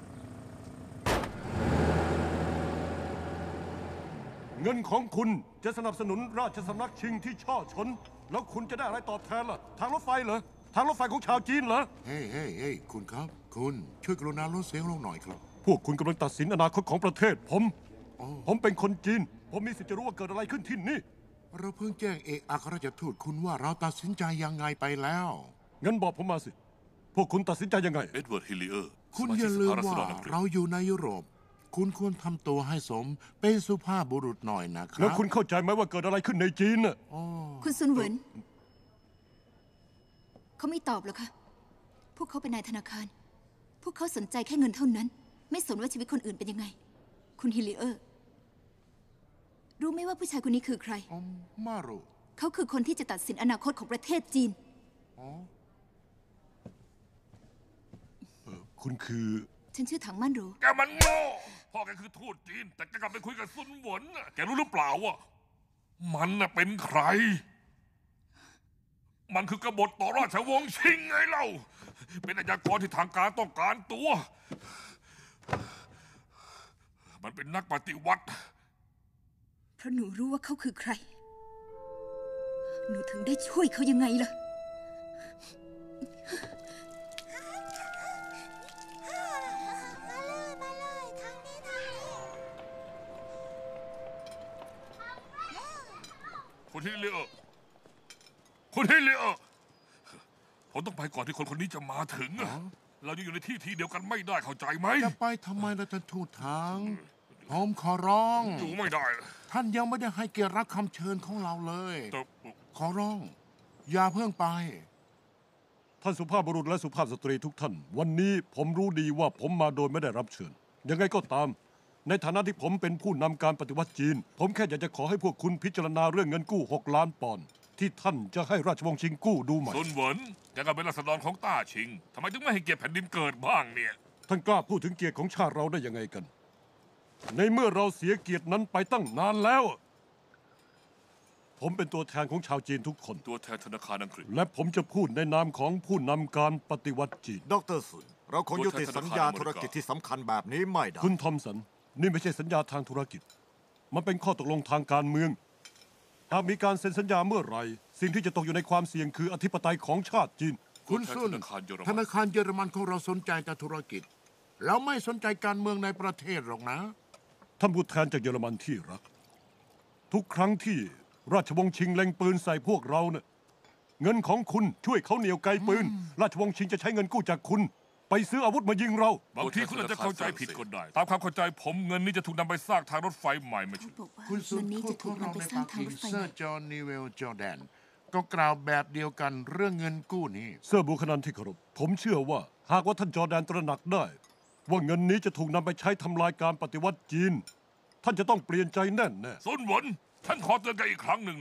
เงินของคุณจะสนับสนุนราชสำนักชิงที่ช่อชน แล้วคุณจะได้อะไรตอบแทนล่ะ ทางรถไฟเหรอ ทางรถไฟของชาวจีนเหรอเฮ้ยคุณครับ คุณช่วยกรุณาลดเสียงลงหน่อยครับพวกคุณกำลังตัดสินอนาคตของประเทศผมเป็นคนจีน ผมมีสิทธิ์จะรู้ว่าเกิดอะไรขึ้นที่นี่เราเพิ่งแจ้งเอกอัครราชทูตคุณว่าเราตัดสินใจยังไงไปแล้วงั้นบอกผมมาสิ พวกคุณตัดสินใจยังไงเอ็ดเวิร์ดฮิลลิเออร์คุณอย่าลืมว่าเราอยู่ในยุโรป คุณควรทำตัวให้สมเป็นสุภาพบุรุษหน่อยนะครัแล้วบคุณเข้าใจไหมว่าเกิดอะไรขึ้นในจีนน่ะคุณซุนเหวินเขาไม่ตอบหรอกค่ะ พวกเขาเป็นนายธนาคาร พวกเขาสนใจแค่เงินเท่านั้น ไม่สนว่าชีวิตคนอื่นเป็นยังไง คุณฮิลลิเออร์ รู้ไหมว่าผู้ชายคนนี้คือใครมารุเขาคือคนที่จะตัดสินอนาคตของประเทศจีนคุณคือฉันชื่อถังมั่นโหรแกมันโง่พ่อแกคือทูตจีน แต่แกกลับไปคุยกับซุนหวนน่ะแกรู้หรือเปล่าว่ามันน่ะเป็นใคร มันคือกบฏต่อราชวงศ์ชิงไงเล่า เป็นอาชญากรที่ทางการต้องการตัว มันเป็นนักปฏิวัติเพราะหนูรู้ว่าเขาคือใคร หนูถึงได้ช่วยเขายังไงล่ะคุณฮิลลิเออร์คุณฮิลลิเออร์ผมต้องไปก่อนที่คนคนนี้จะมาถึงอะเรายังอยู่ในที่เดียวกันไม่ได้เข้าใจไหมจะไปทำไมล่ะท่านทูตทางผมขอร้องอยู่ไม่ได้เลยท่านยังไม่ได้ให้เกียรติรับคำเชิญของเราเลยแต่ขอร้อง อย่าเพิ่งไปท่านสุภาพบุรุษและสุภาพสตรีทุกท่าน วันนี้ผมรู้ดีว่าผมมาโดยไม่ได้รับเชิญ ยังไงก็ตาม ในฐานะที่ผมเป็นผู้นำการปฏิวัติจีน ผมแค่อยากจะขอให้พวกคุณพิจารณาเรื่องเงินกู้6 ล้านปอนด์ที่ท่านจะให้ราชวงศ์ชิงกู้ดูใหม่ซุนเหวินแกก็เป็นราษฎรของต้าชิงทำไมถึงไม่ให้เกียรติแผ่นดินเกิดบ้างเนี่ยท่านกล้าพูดถึงเกียรติของชาติเราได้ยังไงกัน ในเมื่อเราเสียเกียรตินั้นไปตั้งนานแล้ว ผมเป็นตัวแทนของชาวจีนทุกคนตัวแทนธนาคารอังกฤษและผมจะพูดในนามของผู้นำการปฏิวัติจีนดรสุนเราคงยุติสัญญาธุรกิจที่สำคัญแบบนี้ไม่ได้คุณทอมสัน นี่ไม่ใช่สัญญาทางธุรกิจ มันเป็นข้อตกลงทางการเมืองหากมีการเซ็นสัญญาเมื่อไหร่สิ่งที่จะตกอยู่ในความเสี่ยงคืออธิปไตยของชาติจีนคุณซุนธนาคารเยอรมันของเราสนใจแต่ธุรกิจ เราไม่สนใจการเมืองในประเทศหรอกนะท่านผู้แทนจากเยอรมันที่รัก ทุกครั้งที่ราชวงศ์ชิงเล็งปืนใส่พวกเราเนี่ยเงินของคุณช่วยเขาเหนี่ยวไกปืน ราชวงศ์ชิงจะใช้เงินกู้จากคุณ ไปซื้ออาวุธมายิงเราบางทีคุณอาจจะเข้าใจผิดก็ได้ ตามความเข้าใจผมเงินนี้จะถูกนำไปสร้างทางรถไฟใหม่ไม่ใช่บอกว่าคุณซุเงินนนี้ทูจะตขถูองกเรานำไปในสร้าปาง กทางกิ่รง ถไฟเซอใหม่ร์จอห์นนิเวลจอร์แดนก็กล่าวแบบเดียวกันเรื่องเงินกู้นี้เซอร์บูคนันที่เคารพผมเชื่อว่าหากว่าท่านจอร์แดนตระหนักได้ ว่าเงินนี้จะถูกนำไปใช้ทำลายการปฏิวัติจีน ท่านจะต้องเปลี่ยนใจแน่แน่ซุนหวนฉันขอเตือนแกอีกครั้งหนึ่งนะ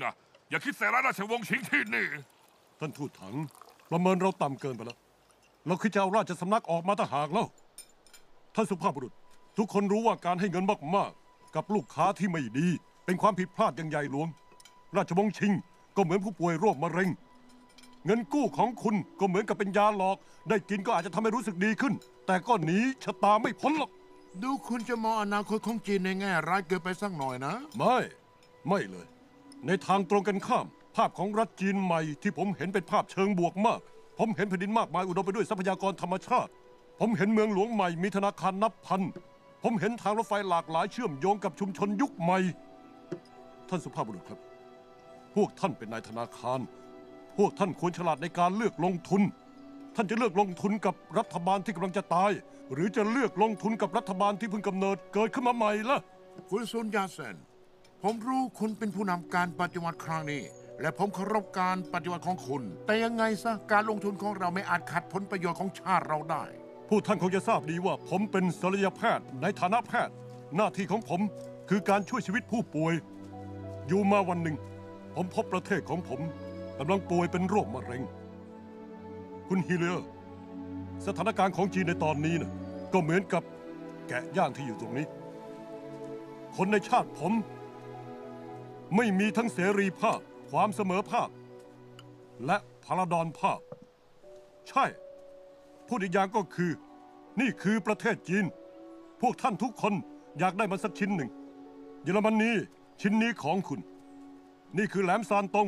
อย่าคิดใส่ร้ายราชวงศ์ชิงที่นี่ท่านทูตถังประเมินเราต่ำเกินไปแล้ว เราคือจะเอาราชสำนักออกมาต่างหากแล้วท่านสุภาพบุรุษทุกคนรู้ว่าการให้เงินมากๆกับลูกค้าที่ไม่ดี เป็นความผิดพลาดอย่างใหญ่หลวง ราชวงศ์ชิงก็เหมือนผู้ป่วยโรคมะเร็ง เงินกู้ของคุณก็เหมือนกับเป็นยาหลอก ได้กินก็อาจจะทำให้รู้สึกดีขึ้น แต่ก็หนีชะตาไม่พ้นหรอกดูคุณจะมองอนาคตของจีนในแง่ร้ายเกินไปสักหน่อยนะไม่เลย ในทางตรงกันข้าม ภาพของรัฐจีนใหม่ที่ผมเห็นเป็นภาพเชิงบวกมาก ผมเห็นแผ่นดินมากมายอุดมไปด้วยทรัพยากรธรรมชาติ ผมเห็นเมืองหลวงใหม่มีธนาคารนับพัน ผมเห็นทางรถไฟหลากหลายเชื่อมโยงกับชุมชนยุคใหม่ ท่านสุภาพบุรุษครับ พวกท่านเป็นนายธนาคาร พวกท่านควรฉลาดในการเลือกลงทุน ท่านจะเลือกลงทุนกับรัฐบาลที่กำลังจะตาย หรือจะเลือกลงทุนกับรัฐบาลที่เพิ่งกำเนิดเกิดขึ้นมาใหม่ล่ะคุณซุนยาเซนผมรู้คุณเป็นผู้นำการปฏิวัติครั้งนี้ และผมเคารพการปฏิวัติของคุณ แต่ยังไงซะการลงทุนของเราไม่อาจขัดผลประโยชน์ของชาติเราได้ผู้ท่านคงจะทราบดีว่าผมเป็นศัลยแพทย์ในฐานะแพทย์ หน้าที่ของผมคือการช่วยชีวิตผู้ป่วย อยู่มาวันหนึ่ง ผมพบประเทศของผมกำลังป่วยเป็นโรคมะเร็ง คุณฮีเลียสถานการณ์ของจีนในตอนนี้นะก็เหมือนกับแกะย่างที่อยู่ตรงนี้ คนในชาติผมไม่มีทั้งเสรีภาพ ความเสมอภาค และพลดรภาพ ใช่พูดอีกอย่างก็คือ นี่คือประเทศจีน พวกท่านทุกคนอยากได้มันสักชิ้นหนึ่ง เยอรมนีชิ้นนี้ของคุณ นี่คือแหลมซานตง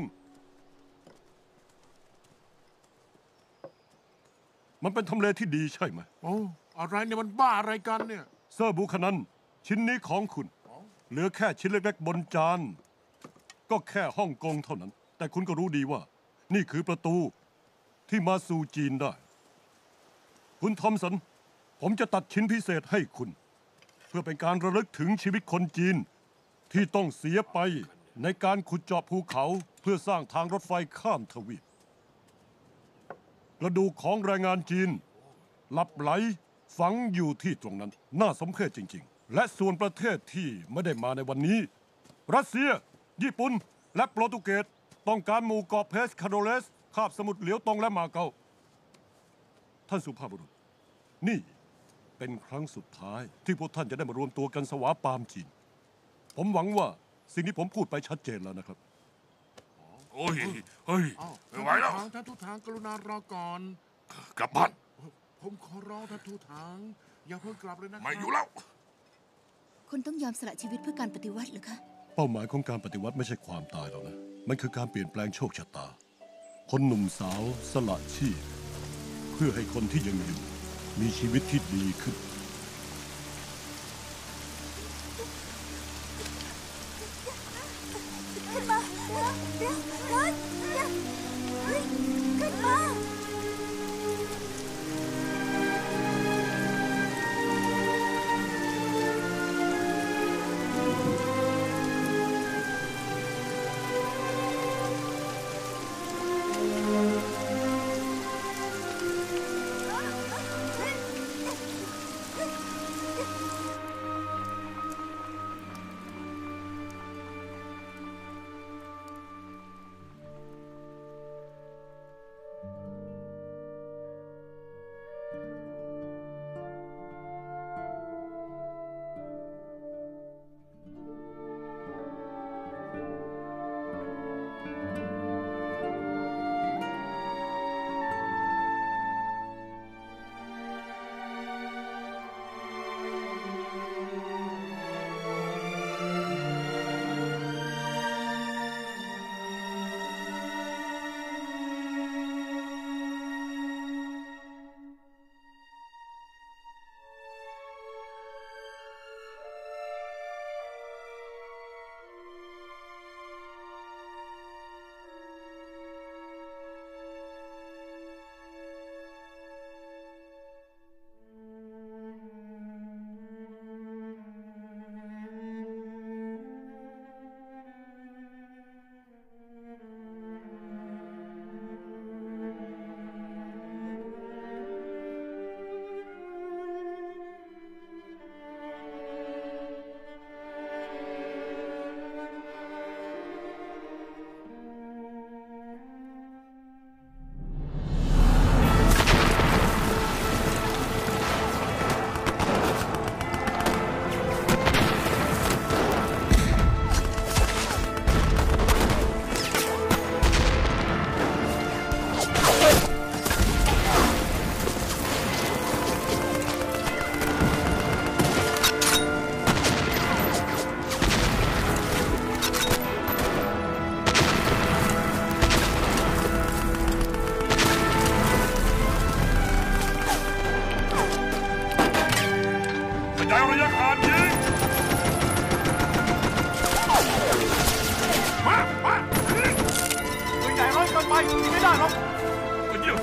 มันเป็นทำเลที่ดีใช่ไหมโอ้อะไรเนี่ยมันบ้าอะไรกันเนี่ยเซอร์บูคานันชิ้นนี้ของคุณ เหลือแค่ชิ้นเล็กๆบนจาน ก็แค่ฮ่องกงเท่านั้น แต่คุณก็รู้ดีว่า นี่คือประตูที่มาสู่จีนได้ คุณทอมสัน ผมจะตัดชิ้นพิเศษให้คุณ เพื่อเป็นการระลึกถึงชีวิตคนจีน ที่ต้องเสียไปในการขุดเจาะภูเขาเพื่อสร้างทางรถไฟข้ามทวีปกระดูกของแรงงานจีนหลับไหลฝังอยู่ที่ตรงนั้น น่าสมเพชจริงๆ และส่วนประเทศที่ไม่ได้มาในวันนี้ รัสเซีย ญี่ปุ่น และโปรตุเกสต้องการหมู่เกาะเพสคาโดเลสคาบสมุทรเหลียวตงและมาเก๊าท่านสุภาพบุรุษนี่เป็นครั้งสุดท้ายที่พวกท่านจะได้มารวมตัวกันสวาปามจีน ผมหวังว่าสิ่งที่ผมพูดไปชัดเจนแล้วนะครับโอ้ยเฮ้ยอ้าวไม่ไหวแล้วท่านทูตทางกรุณารอก่อนกลับบ้านผมขอร้องท่านทูตทางอย่าเพิ่งกลับเลยนะครับไม่อยู่แล้วคุณต้องยอมสละชีวิตเพื่อการปฏิวัติเหรือคะเป้าหมายของการปฏิวัติไม่ใช่ความตายหรอกนะ มันคือการเปลี่ยนแปลงโชคชะตา คนหนุ่มสาวสละชีพเพื่อให้คนที่ยังอยู่มีชีวิตที่ดีขึ้นขึ้นมาเร็วขึ้นมาท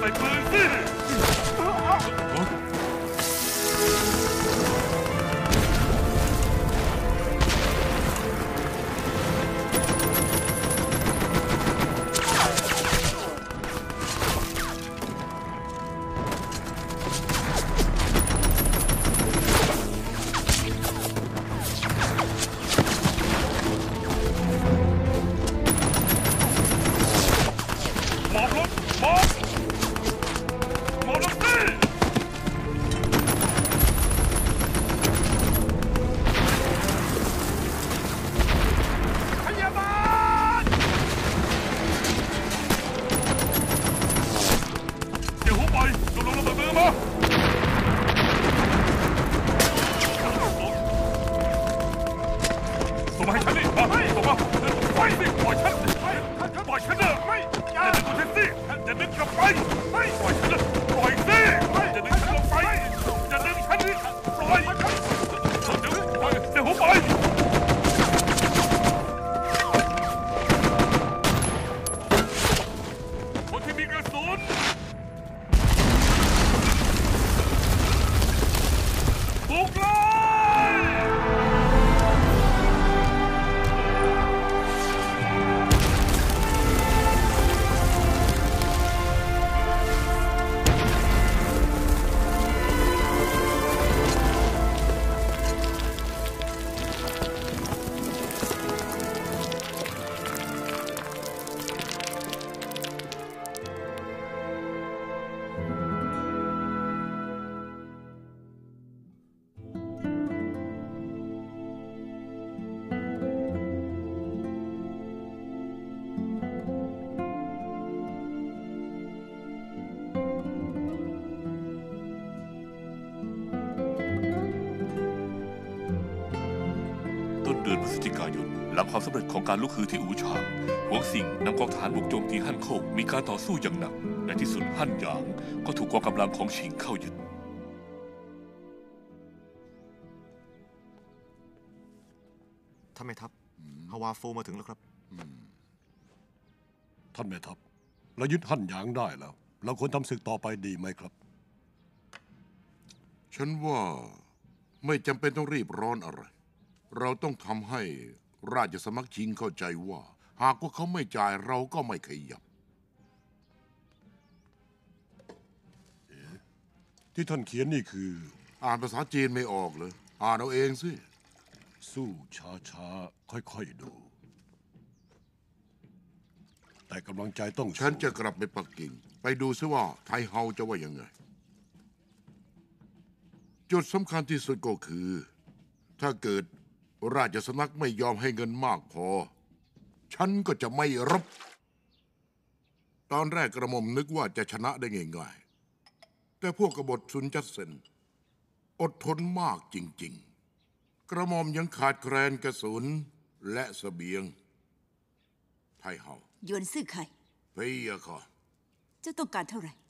ส่ปืนสิ หมอบลงหมอบลงสิพยาบาลเดี๋ยวหัวไปลงระเบิดมือมาส่งมาให้ฉันนี่ส่งมาไปสิปล่อยฉันปล่อยฉันเถอะอย่าดึงตัวฉันสิอย่าดึงกลับไปปล่อยฉันเถอะปล่อยสิอย่าดึงฉันลงไปอย่าดึงฉันนี่ปล่อยเดี๋ยวปล่อยเดี๋ยวหัวไปคนที่มีกระสุนบุกเลย ต้นเดือนพฤศจิกายนหลังความสำเร็จของการลุกฮือที่อู่ฉางหวงซิงนำกองทหารบุกโจมตีฮั่นโคกมีการต่อสู้อย่างหนักในที่สุดฮั่นหยางก็ถูกกองกำลังของฉิงเข้ายึดท่านแม่ทัพฮาวาโฟมาถึงแล้วครับท่านแม่ทัพเรายึดหั่นหยางได้แล้ว เราควรทำศึกต่อไปดีไหมครับฉันว่าไม่จำเป็นต้องรีบร้อนอะไร เราต้องทำให้ราชสำนักชิงเข้าใจว่า หากว่าเขาไม่จ่ายเราก็ไม่ขยับที่ท่านเขียนนี่คืออ่านภาษาจีนไม่ออกเลยอ่านเอาเองสิสู้ช้าๆ ค่อยๆดู แต่กำลังใจต้องสู้ฉันจะกลับไปปักกิ่ง ไปดูซิว่าไทเฮาจะว่ายังไง จุดสำคัญที่สุดก็คือ ถ้าเกิดราชสำนักไม่ยอมให้เงินมากพอ ฉันก็จะไม่รบ ตอนแรกกระหม่อมนึกว่าจะชนะได้ง่ายๆ แต่พวกกบฏซุนจัดเซนอดทนมากจริงๆ กระหม่อมยังขาดแคลนกระสุนและเสบียง ไทเฮาหยวนซื่อไข่พี่อะค่ะเจ้าต้องการเท่าไหร่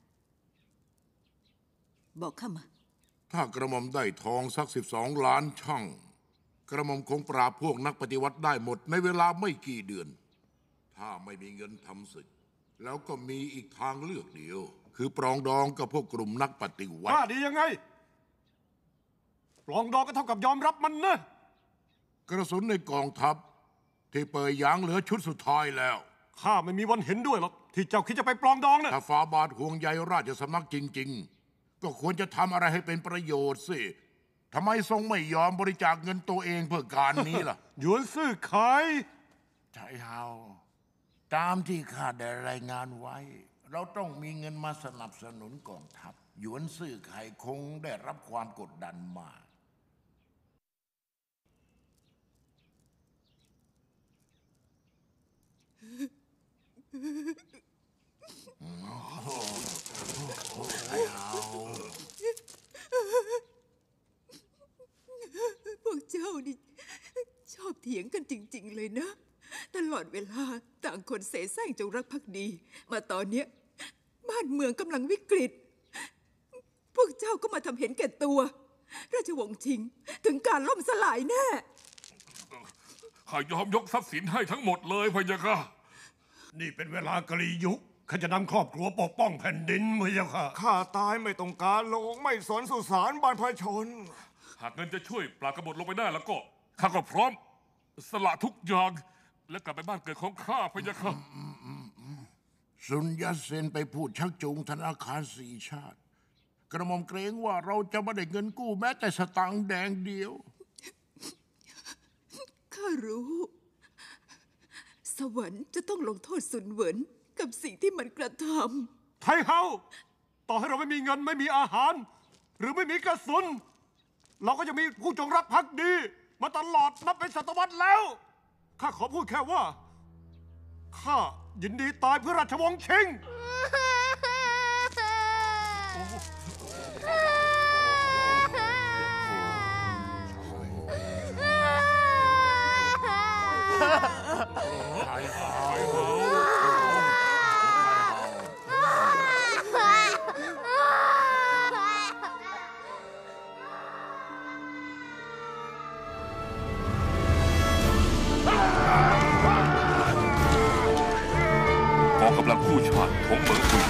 บอกข้ามาถ้ากระหม่อมได้ทองสัก12 ล้านช่างกระหม่อมคงปราบพวกนักปฏิวัติได้หมดในเวลาไม่กี่เดือน ถ้าไม่มีเงินทำศึก แล้วก็มีอีกทางเลือกเดียว คือปรองดองกับพวกกลุ่มนักปฏิวักติล้าดียังไง ปลองดองก็เท่ากับยอมรับมันนะกระสุนในกองทัพ ที่เปิดยางเหลือชุดสุดท้ายแล้วข้าไม่มีวันเห็นด้วยหรอกที่เจ้าคิดจะไปปลองดองนะถ้าฝ่าบาทห่วงใยราชสำนักจริง ๆ ก็ควรจะทำอะไรให้เป็นประโยชน์สิทำไมทรงไม่ยอมบริจาคเงินตัวเองเพื่อการนี้ล่ะหยวนซื่อขายใช่เฮาตามที่ข้าได้รายงานไว้ เราต้องมีเงินมาสนับสนุนกองทัพหยวนซื่อไข่คงได้รับความกดดันมากพวกเจ้านี่ชอบเถียงกันจริงๆเลยนะ ตลอดเวลาต่างคนเสแสร้งจงรักภักดี มาตอนเนี้ยบ้านเมืองกำลังวิกฤต พวกเจ้าก็มาทำเห็นแก่ตัว ราชวงศ์ชิงถึงการล่มสลายแน่ข้ายอมยกทรัพย์สินให้ทั้งหมดเลยพะยะค่ะนี่เป็นเวลากะลียุข้าจะนำครอบครัวปกป้องแผ่นดินพระเจ้าค่ะข้าตายไม่ต้องการโลงไม่สนสุสานบรรพชนหากเงินจะช่วยปราบกบฏลงไปได้แล้วก็ข้าก็พร้อม สละทุกอย่าง และกลับไปบ้านเกิดของข้าพะยะค่ะซุนยัตเซนไปพูดชักจูงธนาคารสี่ชาติ กระหม่อมเกรงว่าเราจะไม่ได้เงินกู้แม้แต่สตางค์แดงเดียวข้ารู้ สวรรค์จะต้องลงโทษซุนเหวินกับสิ่งที่มันกระทไทเฮาต่อให้เราไม่มีเงินไม่มีอาหาร หรือไม่มีกระสุน เราก็จะมีผู้จงรักภักดี มาตลอดนับเป็นศตวรรษแล้ว ข้าขอพูดแค่ว่า ข้ายินดีตายเพื่อราชวงศ์ชิงกองกำลังผู้ชาติของเหมืองคุย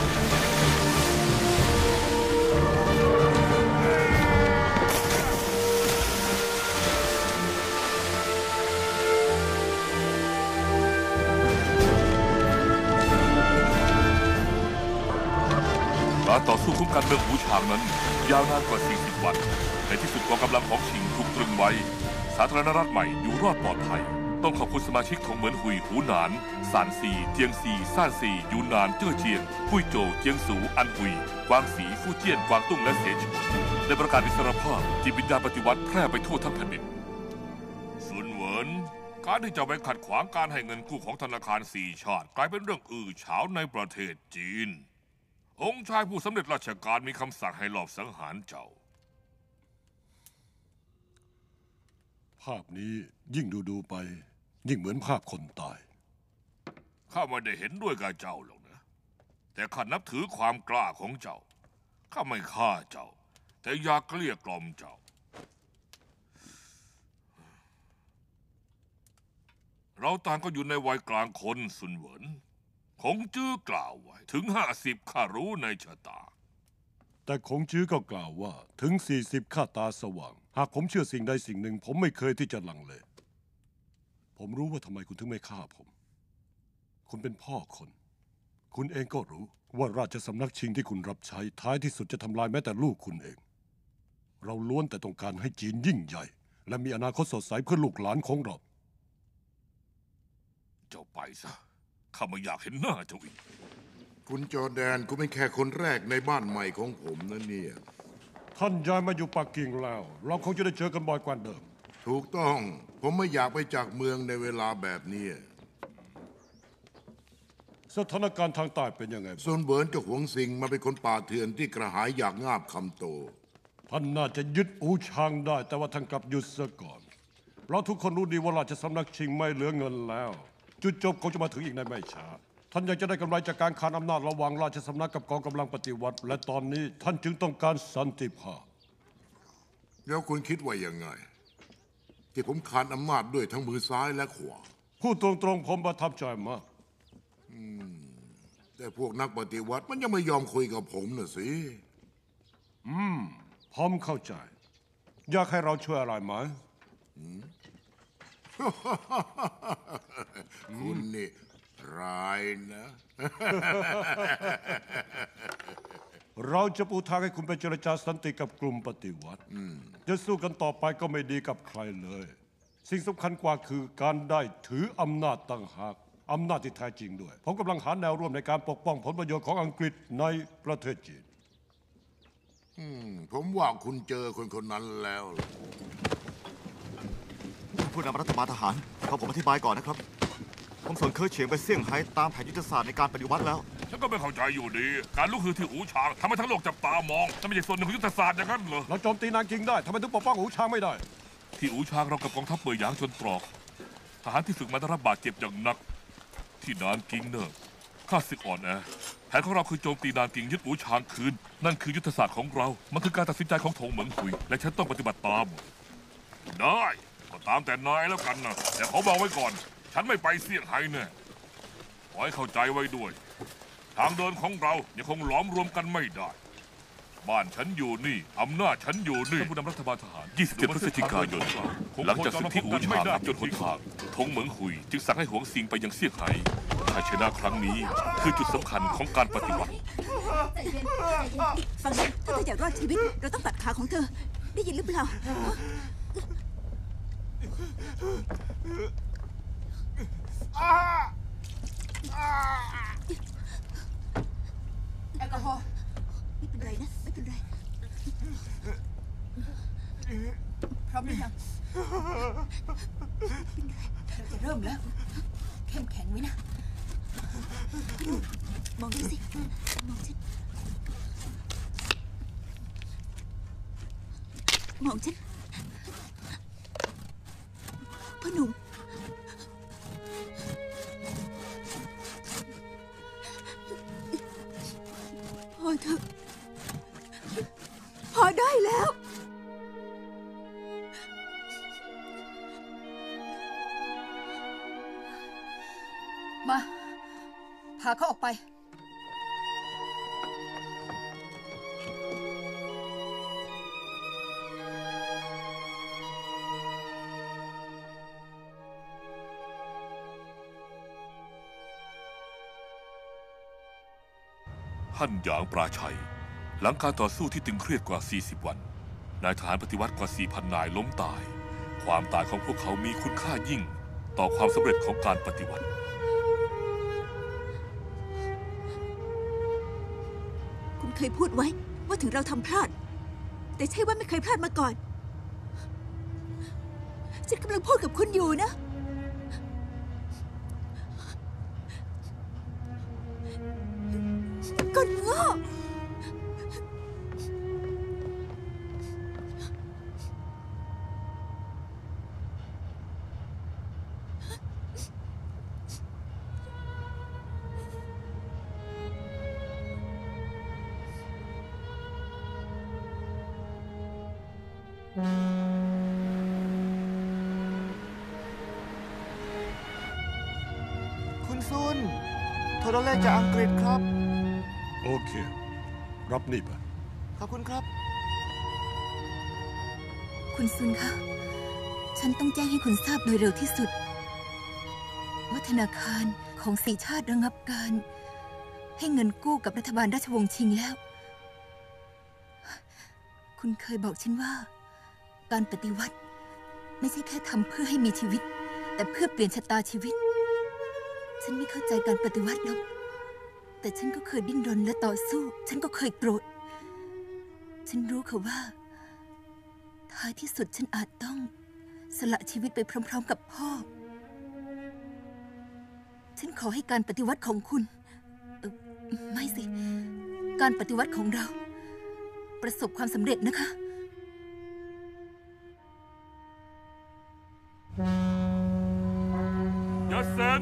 การต่อสู้คุ้มกันเมืองหูฉางนั้นยาวนานกว่า 40 วัน ในที่สุดกองกำลังของชิงถูกตรึงไว้ สาธารณรัฐใหม่อยู่รอดปลอดภัย ต้องขอบคุณสมาชิกของเหมือนหุยหูหนานซานซีเจียงซีซ่านซียูนานเจ้อเจียงกุ้ยโจวเจียงสูอันหุยกวางสีฟู่เจี้ยนกวางตุ้งและเสฉวนได้ประกาศอิสรภาพจิตวิญญาณปฏิวัติแพร่ไปทั่วทั้งแผ่นดินซุนเหวินการที่จะไปขัดขวางการให้เงินกู้ของธนาคารสี่ชาติกลายเป็นเรื่องอื้อฉาวในประเทศจีนองค์ชายผู้สำเร็จราชการมีคำสั่งให้ลอบสังหารเจ้าภาพนี้ยิ่งดูไป ยิ่งเหมือนภาพคนตายข้าไม่ได้เห็นด้วยกับเจ้าหรอกนะ แต่ข้านับถือความกล้าของเจ้า ข้าไม่ฆ่าเจ้า แต่อยากเกลี้ยกล่อมเจ้า เราต่างก็อยู่ในวัยกลางคนซุนเหวินคงจื้อกล่าวไว้ถึง50ข้ารู้ในชะตาแต่คงจื้อก็กล่าวว่าถึง40ข้าตาสว่าง หากผมเชื่อสิ่งใดสิ่งหนึ่ง ผมไม่เคยที่จะลังเล ผมรู้ว่าทำไมคุณถึงไม่ฆ่าผม คุณเป็นพ่อคน คุณเองก็รู้ว่าราชสำนักชิงที่คุณรับใช้ท้ายที่สุดจะทำลายแม้แต่ลูกคุณเอง เราล้วนแต่ต้องการให้จีนยิ่งใหญ่ และมีอนาคตสดใสเพื่อลูกหลานของเราเจ้าไปซะ ข้าไม่อยากเห็นหน้าเจ้าอีกคุณจอร์แดนคุณเป็นแค่คนแรกในบ้านใหม่ของผมนะเนี่ยท่านย้ายมาอยู่ปักกิ่งแล้ว เราคงจะได้เจอกันบ่อยกว่าเดิมถูกต้องผมไม่อยากไปจากเมืองในเวลาแบบนี้สถานการณ์ทางใต้เป็นยังไงบ้างซุนเหวินกับหวงซิงมาเป็นคนป่าเถื่อนที่กระหายอยากงาบคำโตท่านน่าจะยึดอูชางได้ แต่ว่าท่านกลับหยุดซะก่อน เราทุกคนรู้ดีว่าราชสำนักชิงไม่เหลือเงินแล้ว จุดจบคงจะมาถึงอีกในไม่ช้า ท่านอยากจะได้กำไรจากการคานอำนาจระหว่างราชสำนักกับกองกำลังปฏิวัติ และตอนนี้ท่านจึงต้องการสันติภาพแล้วคุณคิดว่ายังไง ที่ผมคานอำนาจด้วยทั้งมือซ้ายและขวาพูดตรงๆผมประทับใจมากแต่พวกนักปฏิวัติมันยังไม่ยอมคุยกับผมน่ะสิผมเข้าใจ อยากให้เราช่วยอะไรไหมคุณนี่ร้ายนะเราจะปูทางให้คุณไปเจรจาสันติกับกลุ่มปฏิวัติจะสู้กันต่อไปก็ไม่ดีกับใครเลย สิ่งสำคัญกว่าคือการได้ถืออำนาจต่างหากอำนาจที่แท้จริงด้วย ผมกำลังหาแนวร่วมในการปกป้องผลประโยชน์ของอังกฤษในประเทศจีนผมว่าคุณเจอคนคนนั้นแล้วล่ะผู้นำรัฐบาลทหารขอผมอธิบายก่อนนะครับ ผมส่งเคอเฉียงไปเซี่ยงไฮ้ตามแผนยุทธศาสตร์ในการปฏิวัติแล้วฉันก็ไม่เข้าใจอยู่ดี การลุกฮือที่หูฉางทำให้ทั้งโลกจับตามองนั่นไม่ใช่ส่วนหนึ่งของยุทธศาสตร์อย่างนั้นเหรอเราโจมตีนางกิงได้ทำไมถึงปกป้องอูชางไม่ได้ที่อูชางเรากับกองทัพเป่ยหยางชนตรอกทหารที่ฝึกมาได้รับบาดเจ็บอย่างหนัก ที่นานกิงเนอะข้าศึกอ่อนแอแผนของเราคือโจมตีนานกิงยึดอูชางคืนนั่นคือยุทธศาสตร์ของเรา มันคือการตัดสินใจของถงเหมิงหุยและฉันต้องปฏิบัติตาม ได้ก็ตามแต่นายแล้วกันนะแต่ขอบอกไว้ก่อน ฉันไม่ไปเซี่ยงไฮ้แน่ขอให้เข้าใจไว้ด้วย ททางเดินของเรายังคงหลอมรวมกันไม่ได้ บ้านฉันอยู่นี่อำนาจฉันอยู่นี่ผู้นำรัฐบาลทหาร 27 พฤศจิกายน หลังจากศึกที่อู่ฉางจนหนทางทงเหมิงหุยจึงสั่งให้หวงซิงไปยังเซี่ยงไฮ้ชัยชนะครั้งนี้คือจุดสำคัญของการปฏิวัติใจเย็นฟังนะถ้าเธออยากรอดชีวิต เราต้องตัดขาของเธอ ได้ยินหรือเปล่าแอลกอฮอล์ไม่เป็นไรนะ ไม่เป็นไรพร้อมหรือยังเราจะเริ่มแล้ว เข้มแข็งไว้นะมองดูสิ มองฉัน มองฉันพ่อหนุ่มพอเถอะ พอได้แล้วมา พาเขาออกไปฮั่นหยางปราชัย หลังการต่อสู้ที่ตึงเครียดกว่า 40 วัน นายทหารปฏิวัติกว่า 4,000 นายล้มตาย ความตายของพวกเขามีคุณค่ายิ่งต่อความสำเร็จของการปฏิวัติคุณเคยพูดไว้ว่าถึงเราทำพลาด แต่ใช่ว่าไม่เคยพลาดมาก่อน ฉันกำลังพูดกับคุณอยู่นะ ก้นโง่คุณซุนโทรเลขจากอังกฤษครับโอเค รับนี่ไปขอบคุณครับคุณซุนคะ ฉันต้องแจ้งให้คุณทราบโดยเร็วที่สุด ว่าธนาคารของสีชาติระงับการ ให้เงินกู้กับรัฐบาลราชวงศ์ชิงแล้ว คุณเคยบอกฉันว่า การปฏิวัติไม่ใช่แค่ทำเพื่อให้มีชีวิต แต่เพื่อเปลี่ยนชะตาชีวิต ฉันไม่เข้าใจการปฏิวัติหรอกแต่ฉันก็เคยดิ้นรนและต่อสู้ ฉันก็เคยโกรธ ฉันรู้ค่ะว่า ท้ายที่สุดฉันอาจต้องสละชีวิตไปพร้อมๆกับพ่อ ฉันขอให้การปฏิวัติของคุณไม่สิ การปฏิวัติของเรา ประสบความสำเร็จนะคะยัสเซน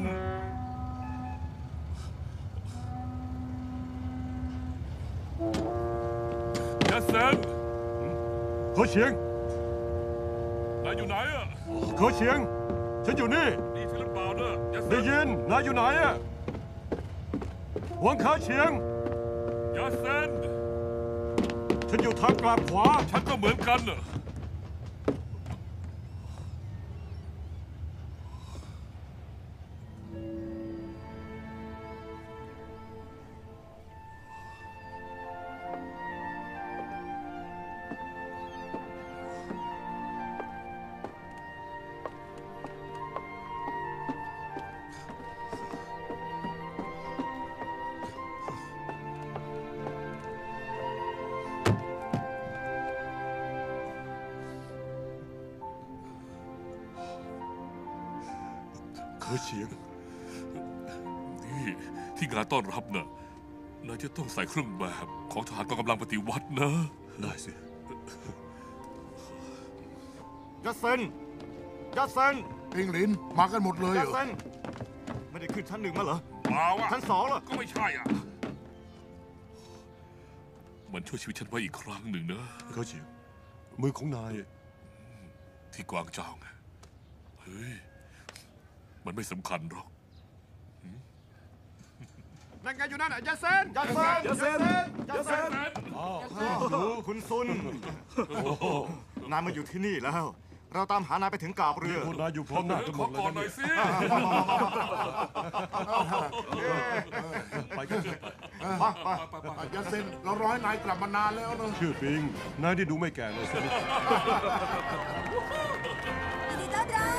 ยัสเซนเขาเฉียงนายอยู่ไหนอะเขาเฉียง ฉันอยู่นี่นี่ใช่หรือเปล่าเนอะยัสเซได้นยิน นายอยู่ไหนอะหวงขาเฉียงยัสเซนฉันอยู่ทางกลางขวาฉันก็เหมือนกันน่ะเขาเฉียงนี่ที่งานต้อนรับน่ะนายจะต้องใส่เครื่องแบบของทหารกองกำลังปฏิวัตินะได้สิยัสเซน ยัสเซนเอ็งหลินมากันหมดเลยเหยัรสอเซน ไม่ได้ขึ้นชั้น 1มาเหรอเปล่าอะชั้น 2เหรอก็ไม่ใช่อ่ะ มันช่วยชีวิตฉันไว้อีกครั้งหนึ่งนะเขาเฉียง มือของนายที่กวางเจาไงเฮ้ย มันไม่สำคัญหรอกนั่นไงอยู่นั่นยัดเซนยัดเซนคุณซุนนายมาอยู่ที่นี่แล้ว เราตามหานายไปถึงกาบเรือพวกนายอยู่พร้อมหน้ากันหมขอดเลก่อนยหน่นะอยสิไปกันเถอะยัดเซนเรารอให้นายกลับมานานแล้วนะชื่อปิงนายที่ดูไม่แก่เลยสิยินดีต้อนรับ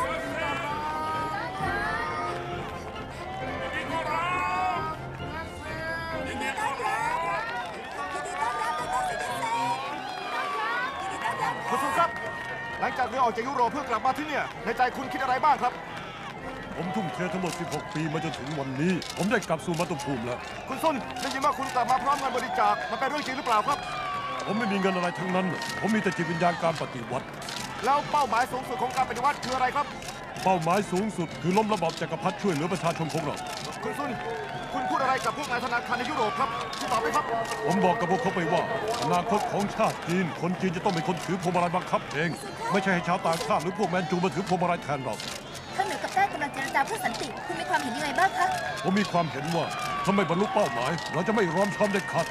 ยินดีต้อนรับยินดีต้อนรับดร. สิทธิเศษยินดีต้อนรับคุณซุนครับ หลังจากเรือออกจากยุโรปเพื่อกลับมาที่เนี่ย ในใจคุณคิดอะไรบ้างครับผมทุ่มเททั้งหมด 16 ปีมาจนถึงวันนี้ ผมได้กลับสู่มาตุภูมิแล้วคุณซุนได้ยินว่าคุณกลับมาพร้อมเงินบริจาคมันเป็นเรื่องจริงหรือเปล่าครับผมไม่มีเงินอะไรทั้งนั้น ผมมีแต่จิตวิญญาณการปฏิวัติแล้วเป้าหมายสูงสุดของการปฏิวัติคืออะไรครับเป้าหมายสูงสุดคือล้มระบอบจักรพรรดิช่วยเหลือประชาชนของเราคุณซุนคุณพูดอะไรกับพวกนายธนาคารในยุโรปครับช่วยตอบไหมครับผมบอกกับพวกเขาไปว่าอนาคตของชาติจีน คนจีนจะต้องเป็นคนถือพวงมาลัยบังคับเอง ไม่ใช่ให้ชาวต่างชาติหรือพวกแมนจูมาถือพวงมาลัยแทนเราข้างเหนือกับใต้กำลังเจรจาเพื่อสันติ คุณมีความเห็นยังไงบ้างคะผมมีความเห็นว่าถ้าไม่บรรลุเป้าหมาย เราจะไม่ยอมเด็ดขาด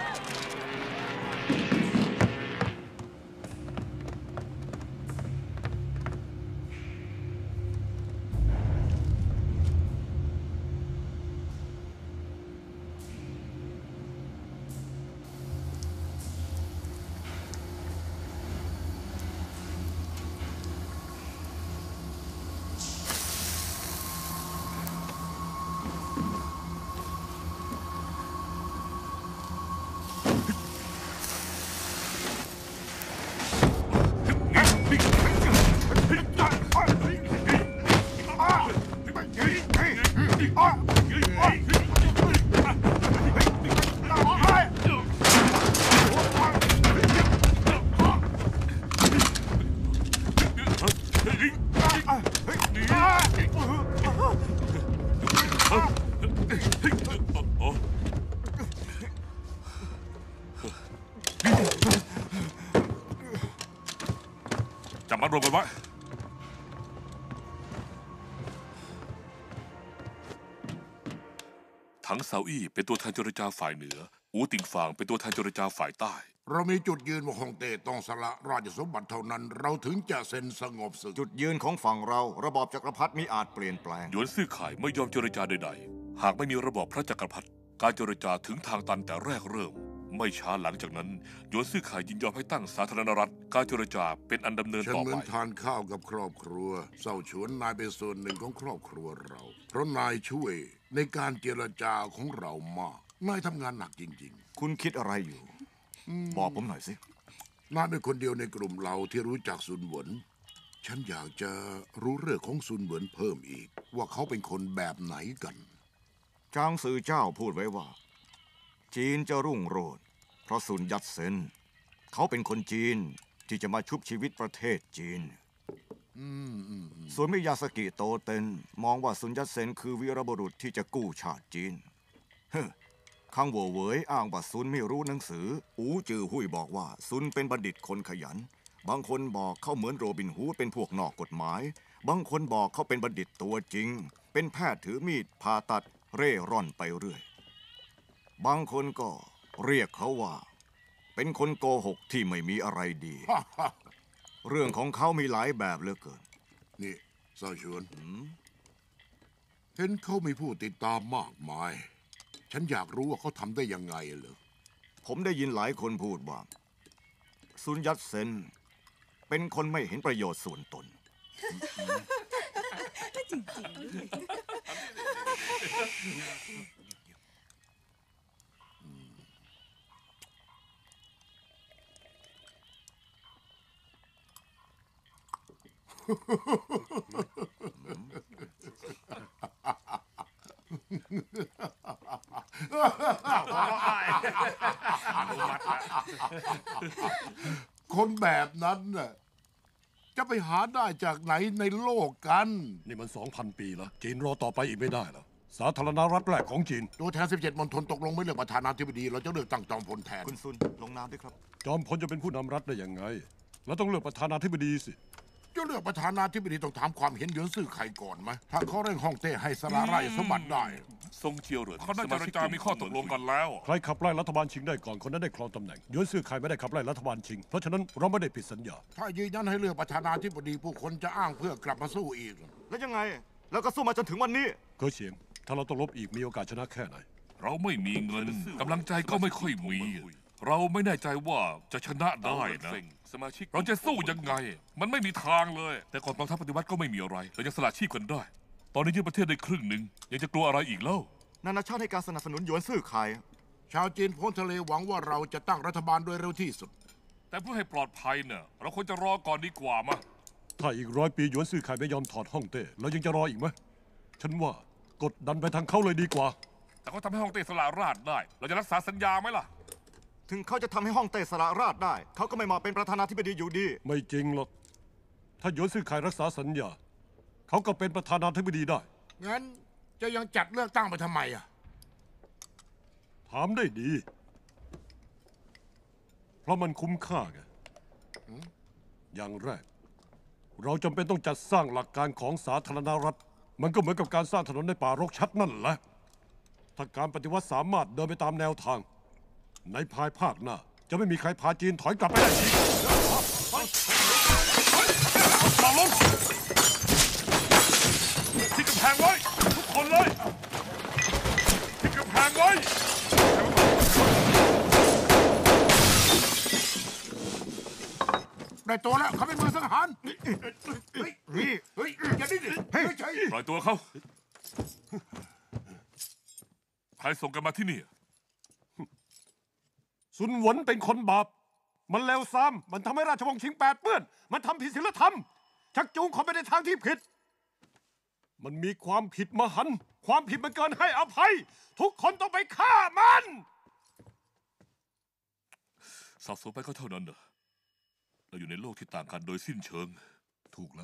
จับมารวมกันไว้ถังเซาอี้เป็นตัวแทนเจรจาฝ่ายเหนือ อูติงฟางเป็นตัวแทนเจรจาฝ่ายใต้เรามีจุดยืนว่าฮ่องเต้ต้องสละราชสมบัติเท่านั้น เราถึงจะเซ็นสงบศึกจุดยืนของฝั่งเราระบอบจักรพรรดิมิอาจเปลี่ยนแปลงหยวนซื่อข่ายไม่ยอมเจรจาใดๆ หากไม่มีระบอบพระจักรพรรดิการเจรจาถึงทางตันแต่แรกเริ่ม ไม่ช้าหลังจากนั้นหยวนซื่อข่ายยินยอมให้ตั้งสาธารณรัฐการเจรจาเป็นอันดำเนินฉันต่อเหมืไปอนทานข้าวกับครอบครัวเศร้าฉวนนายเป็นส่วนหนึ่งของครอบครัวเรา เพราะนายช่วยในการเจรจาของเรามาก นายทำงานหนักจริงคุณคิดอะไรอยู่ บอกผมหน่อยสิๆ นายเป็นคนเดียวในกลุ่มเราที่รู้จักซุนเหวิน ฉันอยากจะรู้เรื่องของซุนเหวินเพิ่มอีก ว่าเขาเป็นคนแบบไหนกันจางซือเจ้าพูดไว้ว่า จีนจะรุ่งโรจน์เพราะซุนยัตเซนเขาเป็นคนจีนที่จะมาชุบชีวิตประเทศจีนส่วนมิยาสกิโตเต็นมองว่าซุนยัตเซนคือวีรบุรุษที่จะกู้ชาติจีนคังโหวเหวยอ้างว่าซุนไม่รู้หนังสือ อูจือหุยบอกว่าซุนเป็นบัณฑิตคนขยัน บางคนบอกเขาเหมือนโรบินฮูดเป็นพวกนอกกฎหมาย บางคนบอกเขาเป็นบัณฑิตตัวจริง เป็นแพทย์ถือมีดผ่าตัดเร่ร่อนไปเรื่อย บางคนก็เรียกเขาว่า เป็นคนโกหกที่ไม่มีอะไรดี เรื่องของเขามีหลายแบบเหลือเกินนี่เศร้าชวนเห็นเขามีผู้ติดตามมากมาย ฉันอยากรู้ว่าเขาทำได้ยังไงเหรอผมได้ยินหลายคนพูดว่าซุนยัตเซนเป็นคนไม่เห็นประโยชน์ส่วนตนคนแบบนั้นน่ะจะไปหาได้จากไหนในโลกกันนี่มัน 2,000 ปีแล้วจีนรอต่อไปอีกไม่ได้แล้วสาธารณรัฐแรกของจีนตัวแทน 17 มณฑลตกลงไม่เลือกประธานาธิบดี เราจะเลือกตั้งจอมพลแทนคุณซุนลงนามด้วยครับจอมพลจะเป็นผู้นำรัฐได้ยังไงเราต้องเลือกประธานาธิบดีสิจจะเลือกประธานาธิบดีต้องถามความเห็นหยวนซื่อไข่ก่อนไหมถ้าเขาเร่งฮ่องเต้ให้สละราชสมบัติได้ทรงเจียวเหรินเขาน่าเจรจามีข้อตกลงกันแล้วใครขับไล่รัฐบาลชิงได้ก่อนคนนั้นได้ครองตำแหน่งหยวนซื่อไข่ไม่ได้ขับไล่รัฐบาลชิงเพราะฉะนั้นเราไม่ได้ผิดสัญญาถ้ายืนยันให้เลือกประธานาธิบดีผู้คนจะอ้างเพื่อกลับมาสู้อีกแล้วยังไง แล้วก็สู้มาจนถึงวันนี้เกอเฉียง ถ้าเราต้องลบอีกมีโอกาสชนะแค่ไหนเราไม่มีเงินกำลังใจก็ไม่ค่อยมี เราไม่แน่ใจว่าจะชนะได้นะสมาชิกเราจะสู้ยังไง มันไม่มีทางเลย แต่ก่อนกองทัพปฏิวัติก็ไม่มีอะไร เรายังสละชีพกันได้ ตอนนี้ยึดประเทศได้ครึ่งหนึ่งยังจะกลัวอะไรอีกเล่านานาชาติให้การสนับสนุนหยวนซื่อไข่ชาวจีนพ้นทะเลหวังว่าเราจะตั้งรัฐบาลโดยเร็วที่สุดแต่เพื่อให้ปลอดภัยเนี่ยเราควรจะรอก่อนดีกว่ามาถ้าอีก100 ปีหยวนซื่อไข่ไม่ยอมถอดฮ่องเต้เรายังจะรออีกไหมฉันว่ากดดันไปทางเขาเลยดีกว่าแต่เขาทำให้ฮ่องเต้สละราชได้ เราจะรักษาสัญญาไหมล่ะถึงเขาจะทำให้ฮ่องเต้สละราชได้ เขาก็ไม่มาเป็นประธานาธิบดีอยู่ดีไม่จริงหรอกถ้าหยวนซื่อไข่รักษาสัญญาเขาก็เป็นประธานาธิบดีได้งั้นจะยังจัดเลือกตั้งไปทำไมอ่ะถามได้ดี เพราะมันคุ้มค่าไงอย่างแรก เราจำเป็นต้องจัดสร้างหลักการของสาธารณรัฐ มันก็เหมือนกับการสร้างถนนในป่ารกชัดนั่นแหละ ถ้าการปฏิวัติสามารถเดินไปตามแนวทาง ในภายภาคหน้า จะไม่มีใครพาจีนถอยกลับไปได้อีกเราล้มที่กำแพงไว้ทุกคนเลยที่กำแพงไว้ได้ตัวแล้วเขาเป็นมือสังหารเฮ้ยอย่าดิ้นดิเฮ้ยปล่อยตัวเขาใครส่งกันมาที่นี่ซุนหวนเป็นคนบาป มันเลวทราม มันทำให้ราชวงศ์ชิงแปดเปื้อน มันทำผิดศีลธรรม ชักจูงคนไปในทางที่ผิด มันมีความผิดมหันต์ความผิดมันเกินให้อภัย ทุกคนต้องไปฆ่ามันสอบสวนไปก็เท่านั้นเหรอเราอยู่ในโลกที่ต่างกันโดยสิ้นเชิงถูกแล้ว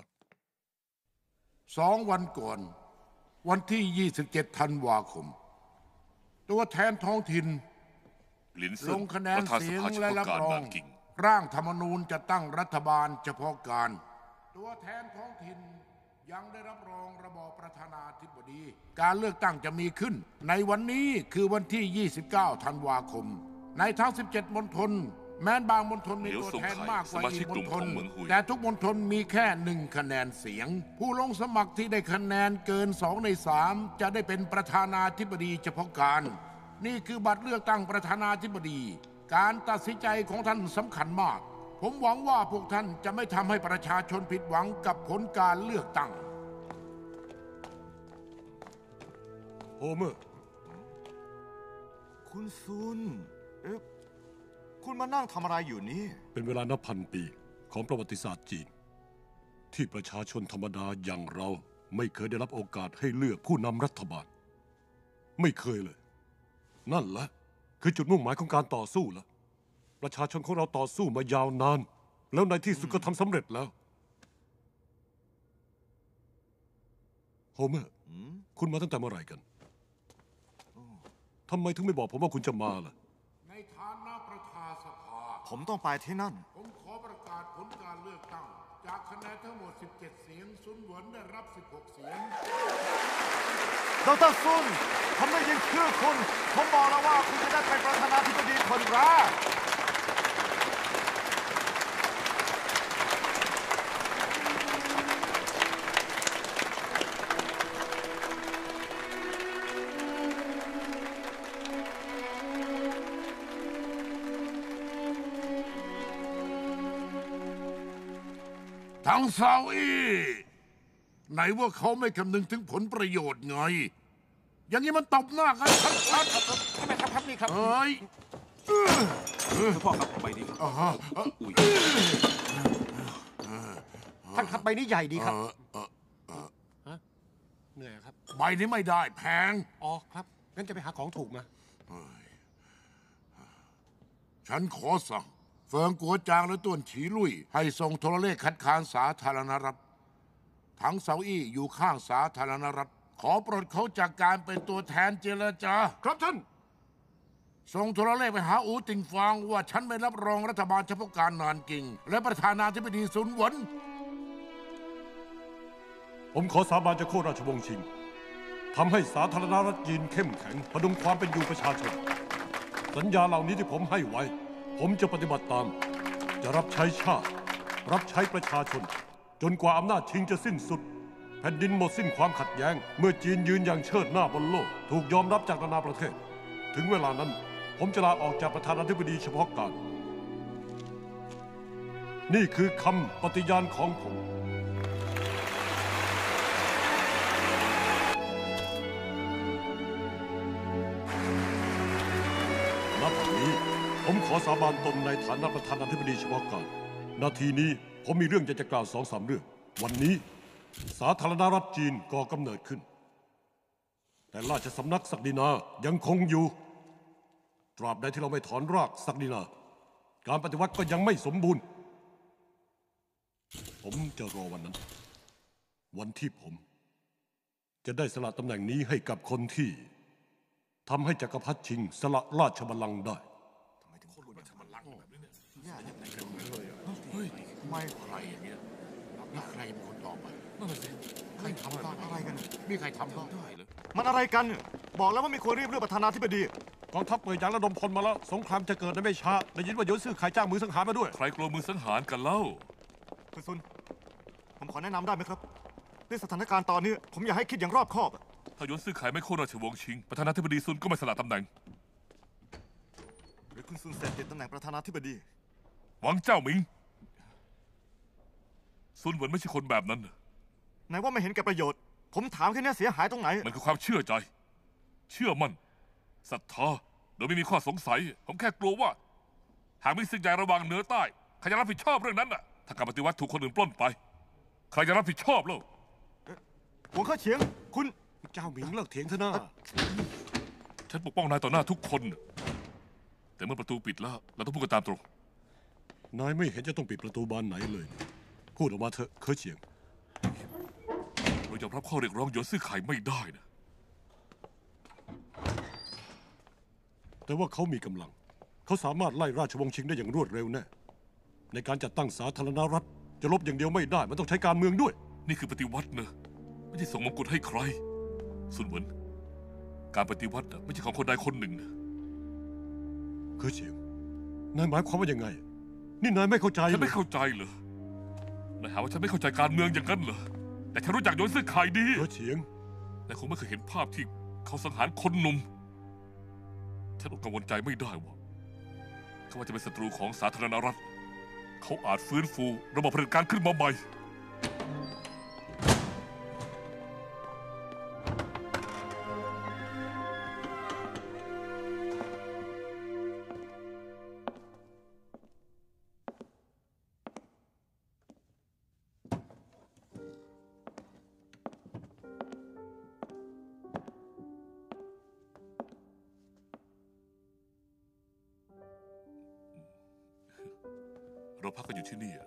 2 วันก่อน วันที่ 27 ธันวาคม ตัวแทนท้องถิ่นหลินลเซินงคะแนปนระธานสเสียงภาเฉและพาะรับการรองนานกิงร่างธรรมนูญจะตั้งรัฐบาลเฉพาะการ ตัวแทนท้องถิ่นยังได้รับรองระบอบประธานาธิบดี การเลือกตั้งจะมีขึ้น ในวันนี้คือวันที่ 29 ธันวาคม ในทั้ง 17 มณฑลแม้นบางมณฑลมีตัวแทนมากกว่าอีกมณฑลแต่ทุกมณฑลมีแค่ 1 คะแนนเสียง ผู้ลงสมัครที่ได้คะแนนเกิน 2 ใน 3 จะได้เป็นประธานาธิบดีเฉพาะการ นี่คือบัตรเลือกตั้งประธานาธิบดี การตัดสินใจของท่านสำคัญมาก ผมหวังว่าพวกท่านจะไม่ทำให้ประชาชนผิดหวังกับผลการเลือกตั้งโฮเมอร์คุณซุน คุณมานั่งทำอะไรอยู่นี่เป็นเวลานับพันปีของประวัติศาสตร์จีน ที่ประชาชนธรรมดาอย่างเราไม่เคยได้รับโอกาสให้เลือกผู้นำรัฐบาล ไม่เคยเลย นั่นแหละคือจุดมุ่งหมายของการต่อสู้แล้วประชาชนของเราต่อสู้มายาวนาน แล้วในที่สุดก็ทำสำเร็จแล้ว โฮเมอร์ คุณมาตั้งแต่เมื่อไหร่กันทำไมถึงไม่บอกผมว่าคุณจะมาล่ะในฐานะประธานสภาผมต้องไปที่นั่นผมขอประกาศผลการเลือกตั้ง จากคะแนนทั้งหมด 17 เสียงซุนหวนได้รับ 16 เสียงดรซุน ผมได้ยินชื่อคุณ ผมบอกแล้วว่าคุณจะได้เป็นประธานาธิบดีคนแรกทั้งซาอุไหนว่าเขาไม่คำนึงถึงผลประโยชน์ไง อย่างนี้มันตบหน้ากันชัดทำไมครับนี่ครับๆเฮ้ยพ่อครับไปดีครับอุ้ยท่านครับใบนี้ใหญ่ดีครับเหนื่อยครับใบนี้ไม่ได้แพงอ๋อครับงั้นจะไปหาของถูกมาฉันขอสั่งเฟิงกัวจางและต้วนฉีลุยให้ส่งโทรเลขคัดค้านสาธารณรัฐ ทั้งเซาอี้อยู่ข้างสาธารณรัฐ ขอปลดเขาจากการเป็นตัวแทนเจรจาครับท่านส่งโทรเลขไปหาอูติงฟางว่าฉันไม่รับรองรัฐบาลเฉพาะการนานกิง และประธานาธิบดีซุนหวนผมขอสาบานจะโค่นราชวงศ์ชิงทำให้สาธารณรัฐจีนเข้มแข็งพดุงความเป็นอยู่ประชาชนสัญญาเหล่านี้ที่ผมให้ไว้ผมจะปฏิบัติตามจะรับใช้ชาติรับใช้ประชาชนจนกว่าอำนาจชิงจะสิ้นสุดแผ่นดินหมดสิ้นความขัดแย้งเมื่อจีนยืนอย่างเชิดหน้าบนโลกถูกยอมรับจากนานาประเทศถึงเวลานั้นผมจะลาออกจากประธานาธิบดีเฉพาะการนี่คือคำปฏิญาณของผมณ บัดนี้ผมขอสาบานตนในฐานะประธานาธิบดีเฉพาะการนาทีนี้ผมมีเรื่องจะกล่าว2-3 เรื่องวันนี้สาธารณรัฐจีนก่อกำเนิดขึ้นแต่ราชสำนักศักดินายังคงอยู่ตราบใดที่เราไม่ถอนรากศักดินาการปฏิวัติก็ยังไม่สมบูรณ์ผมจะรอวันนั้นวันที่ผมจะได้สละตำแหน่งนี้ให้กับคนที่ทำให้จักรพรรดิชิงสละราชบัลลังก์ได้ทำไมใครอย่างเงี้ยนี่ใครเป็นคนตอบมานั่นน่ะสิใครทำได้อะไรกันมีใครทำได้ได้เลยมันอะไรกัน บอกแล้วว่าไม่ควรรีบเลือกประธานาธิบดีกองทัพเปิดยางระดมพลมาแล้วสงครามจะเกิดในไม่ช้าได้ยินว่าโยนซื่อขายจ้างมือสังหารมาด้วยใครกลัวมือสังหารกันเล่าคุณซุนผมขอแนะนำได้ไหมครับในสถานการณ์ตอนนี้ผมอยากให้คิดอย่างรอบคอบถ้าหยวนซื่อขายไม่โค่นราชวงศ์ชิงประธานาธิบดีซุนก็ไม่สละตำแหน่งหรือคุณซุนเสร็จติดตำแหน่งประธานาธิบดีหวังเจ้าหมิงซุนเหวินไม่ใช่คนแบบนั้นไหนว่าไม่เห็นแก่ประโยชน์ผมถามแค่นี้เสียหายตรงไหนมันคือความเชื่อใจ เชื่อมั่นศรัทธาโดยไม่มีข้อสงสัยผมแค่กลัวว่าหากมีศึกใหญ่ระหว่างเหนือใต้ใครจะรับผิดชอบเรื่องนั้นน่ะถ้าการปฏิวัติถูกคนอื่นปล้นไปใครจะรับผิดชอบเล่าหวงเข้าเฉียงคุณเจ้าหมิงเลิกเถียงเถอะนะฉันปกป้องนายต่อหน้าทุกคนน่ะแต่เมื่อประตูปิดแล้วเราต้องพูดกันตามตรงนายไม่เห็นจะต้องปิดประตูบานไหนเลยพูดออกมาเถอะเคอเฉียงเรายอมรับข้อเรียกร้องหยวนซื่อไข่ไม่ได้นะแต่ว่าเขามีกำลังเขาสามารถไล่ราชวงศ์ชิงได้อย่างรวดเร็วแน่ในการจัดตั้งสาธารณรัฐจะลบอย่างเดียวไม่ได้มันต้องใช้การเมืองด้วยนี่คือปฏิวัตินะไม่ใช่ส่งมงกุฎให้ใครซุนเหวินการปฏิวัติน่ะไม่ใช่ของคนใดคนหนึ่งนะเคอเฉียงนายหมายความว่ายังไงนี่นายไม่เข้าใจฉันไม่เข้าใจเหรอ นายหาว่าฉันไม่เข้าใจการเมืองอย่างนั้นเหรอ แต่ฉันรู้จักหยวนซื่อไข่ดีเคอเฉียงนายคงไม่เคยเห็นภาพที่เขาสังหารคนหนุ่ม ฉันอดกังวลใจไม่ได้ว่าเขาว่าจะเป็นศัตรูของสาธารณรัฐ เขาอาจฟื้นฟูระบบเผด็จการขึ้นมาใหม่ เราพักกันอยู่ที่นี่อะ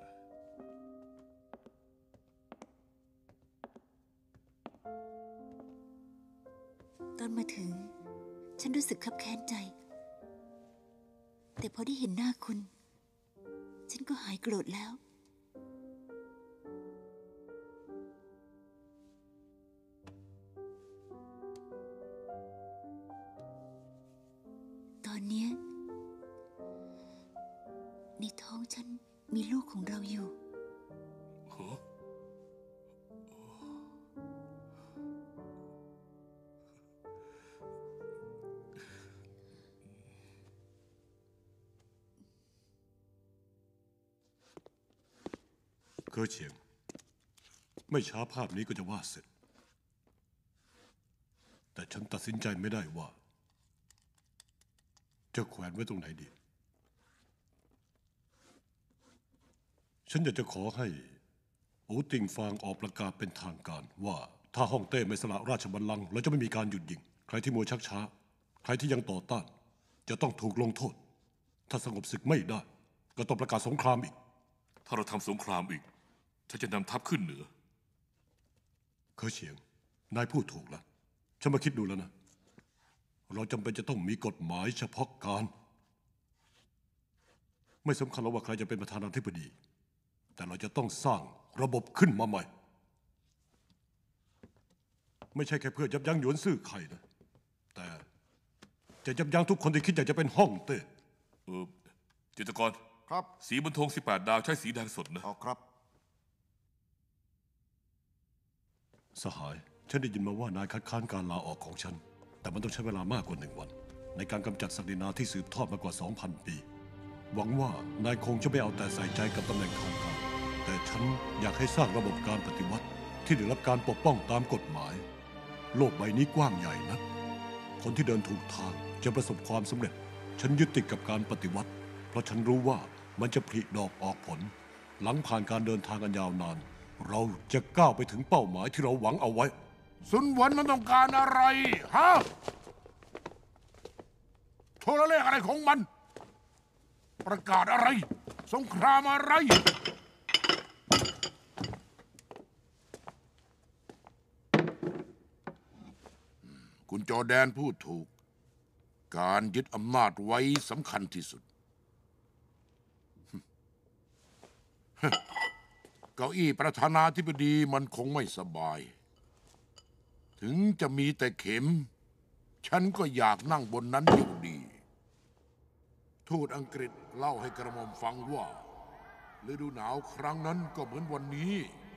ตอนมาถึง ฉันรู้สึกคับแค้นใจ แต่พอได้เห็นหน้าคุณ ฉันก็หายโกรธแล้ว ตอนเนี้ยในท้องฉันมีลูกของเราอยู่ฮะเคอเฉียงไม่ช้าภาพนี้ก็จะวาดเสร็จ แต่ฉันตัดสินใจไม่ได้ว่าจะแขวนไว้ตรงไหนดี ฉันอยากจะขอให้อูติงฟางออกประกาศเป็นทางการว่าถ้าฮ่องเต้ไม่สละราชบัลลังก์เราจะไม่มีการหยุดยิงใครที่มัวชักช้าใครที่ยังต่อต้านจะต้องถูกลงโทษ ถ้าสงบศึกไม่ได้ก็ต้องประกาศสงครามอีกถ้าเราทำสงครามอีก ฉันจะนำทัพขึ้นเหนือเคอเฉียงนายพูดถูกแล้วฉันมาคิดดูแล้วนะเราจำเป็นจะต้องมีกฎหมายเฉพาะการไม่สำคัญหรอกว่าใครจะเป็นประธานาธิบดีแต่เราจะต้องสร้างระบบขึ้นมาใหม่ไม่ใช่แค่เพื่อยับยั้งหยวนซื่อไข่นะแต่จะยับยั้งทุกคนที่คิดอยากจะเป็นฮ่องเต้จิตรกรครับสีบนธง18 ดาวใช้สีแดงสดนะเอาครับสหายฉันได้ยินมาว่านายคัดค้านการลาออกของฉันแต่มันต้องใช้เวลามากกว่า1 วันในการกำจัดศักดินาที่สืบทอดมากว่า 2,000 ปีหวังว่านายคงจะไม่เอาแต่ใส่ใจกับตำแหน่งทางการแต่ฉันอยากให้สร้างระบบการปฏิวัติที่ได้รับการปกป้องตามกฎหมายโลกใบนี้กว้างใหญ่นักคนที่เดินถูกทางจะประสบความสำเร็จฉันยึดติดกับการปฏิวัติเพราะฉันรู้ว่ามันจะผลิดอกออกผลหลังผ่านการเดินทางอันยาวนานเราจะก้าวไปถึงเป้าหมายที่เราหวังเอาไว้ซุนหวนมันต้องการอะไรฮะโทรเลขอะไรของมัน ประกาศอะไร สงครามอะไร คุณจอแดนพูดถูก การยึดอำนาจไว้สำคัญที่สุด เก้าอี้ประธานาธิบดีมันคงไม่สบาย ถึงจะมีแต่เข็ม ฉันก็อยากนั่งบนนั้นอยู่ดี ทูตอังกฤษเล่าให้กระหม่อมฟังว่าฤดูหนาวครั้งนั้นก็เหมือนวันนี้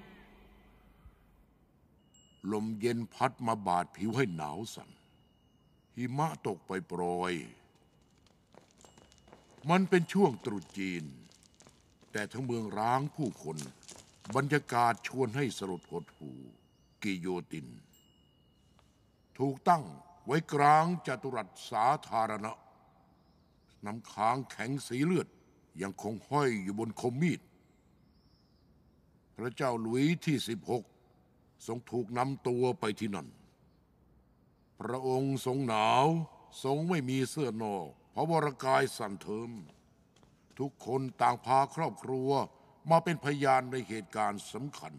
ลมเย็นพัดมาบาดผิวให้หนาวสั่นหิมะตกไปโปรยมันเป็นช่วงตรุษจีน แต่ทั้งเมืองร้างผู้คนบรรยากาศชวนให้สลดหดหู่กิโยติน ถูกตั้งไว้กลางจัตุรัสสาธารณะน้ำค้างแข็งสีเลือดยังคงห้อยอยู่บนคมมีดพระเจ้าหลุยที่16ทรงถูกนำตัวไปที่นั่นพระองค์ทรงหนาวทรงไม่มีเสื้อนอกเพราะวรกายสั่นเทิมทุกคนต่างพาครอบครัวมาเป็นพยานในเหตุการณ์สำคัญ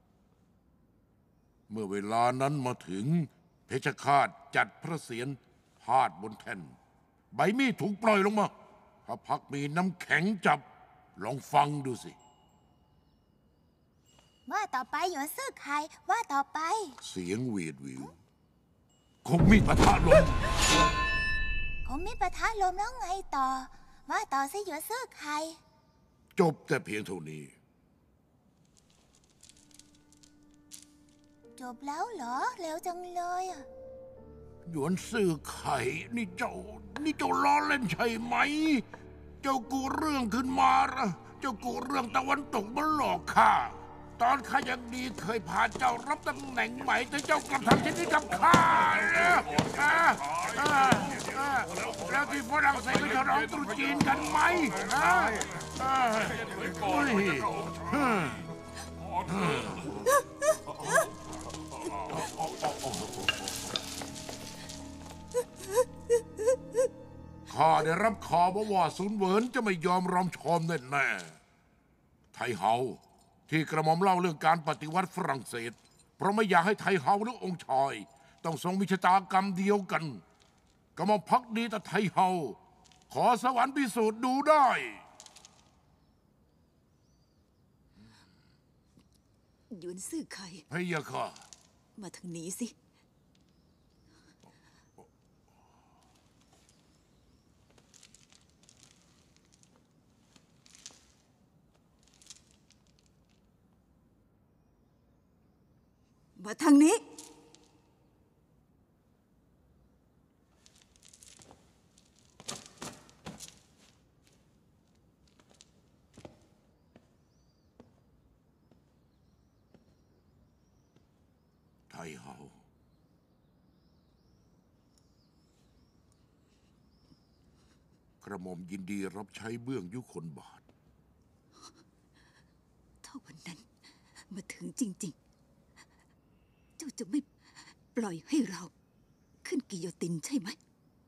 เมื่อเวลานั้นมาถึงเพชฌฆาตจัดพระเศียรพาดบนแท่นใบมีดถูกปล่อยลงมาพระพักตร์มีน้ำแข็งจับลองฟังดูสิว่าต่อไปหยวนซื่อไข่ว่าต่อไปเสียงหวีดหวิวคงมีปะทะลมคงมีปะทะลมแล้วไงต่อ ว่าต่อสิหยวนซื่อไข่จบแต่เพียงเท่านี้จบแล้วเหรอเร็วจังเลยอะหยวนซื่อไข่นี่เจ้าล้อเล่นใช่ไหม เจ้ากูเรื่องขึ้นมาละเจ้ากูเรื่องตะวันตกมาหลอกข้าตอนข้ายังดีเคยพาเจ้ารับตำแหน่งใหม่แต่เจ้ากลับทำเช่นนี้กับข้าแล้วที่ฝรั่งเศสไปฉลองตรุษจีนกันไหมข้าได้รับข่าวว่าซุนเหวินจะไม่ยอมรอมชอมแน่ๆไทเฮาที่กระหม่อมเล่าเรื่องการปฏิวัติฝรั่งเศสเพราะไม่อยากให้ไทเฮาหรือองค์ชายต้องทรงมีชะตากรรมเดียวกันกระหม่อมพักดีแต่ไทเฮาขอสวรรค์พิสูจน์ดูได้หยวนซื่อไข่พะยะค่ะมาทางนี้สิ มาทางนี้ไทเฮา กระหม่อมยินดีรับใช้เบื้องยุคนบาทถ้าวันนั้นมาถึงจริงๆ เจ้าจะไม่ปล่อยให้เราขึ้นกิโยตินใช่ไหม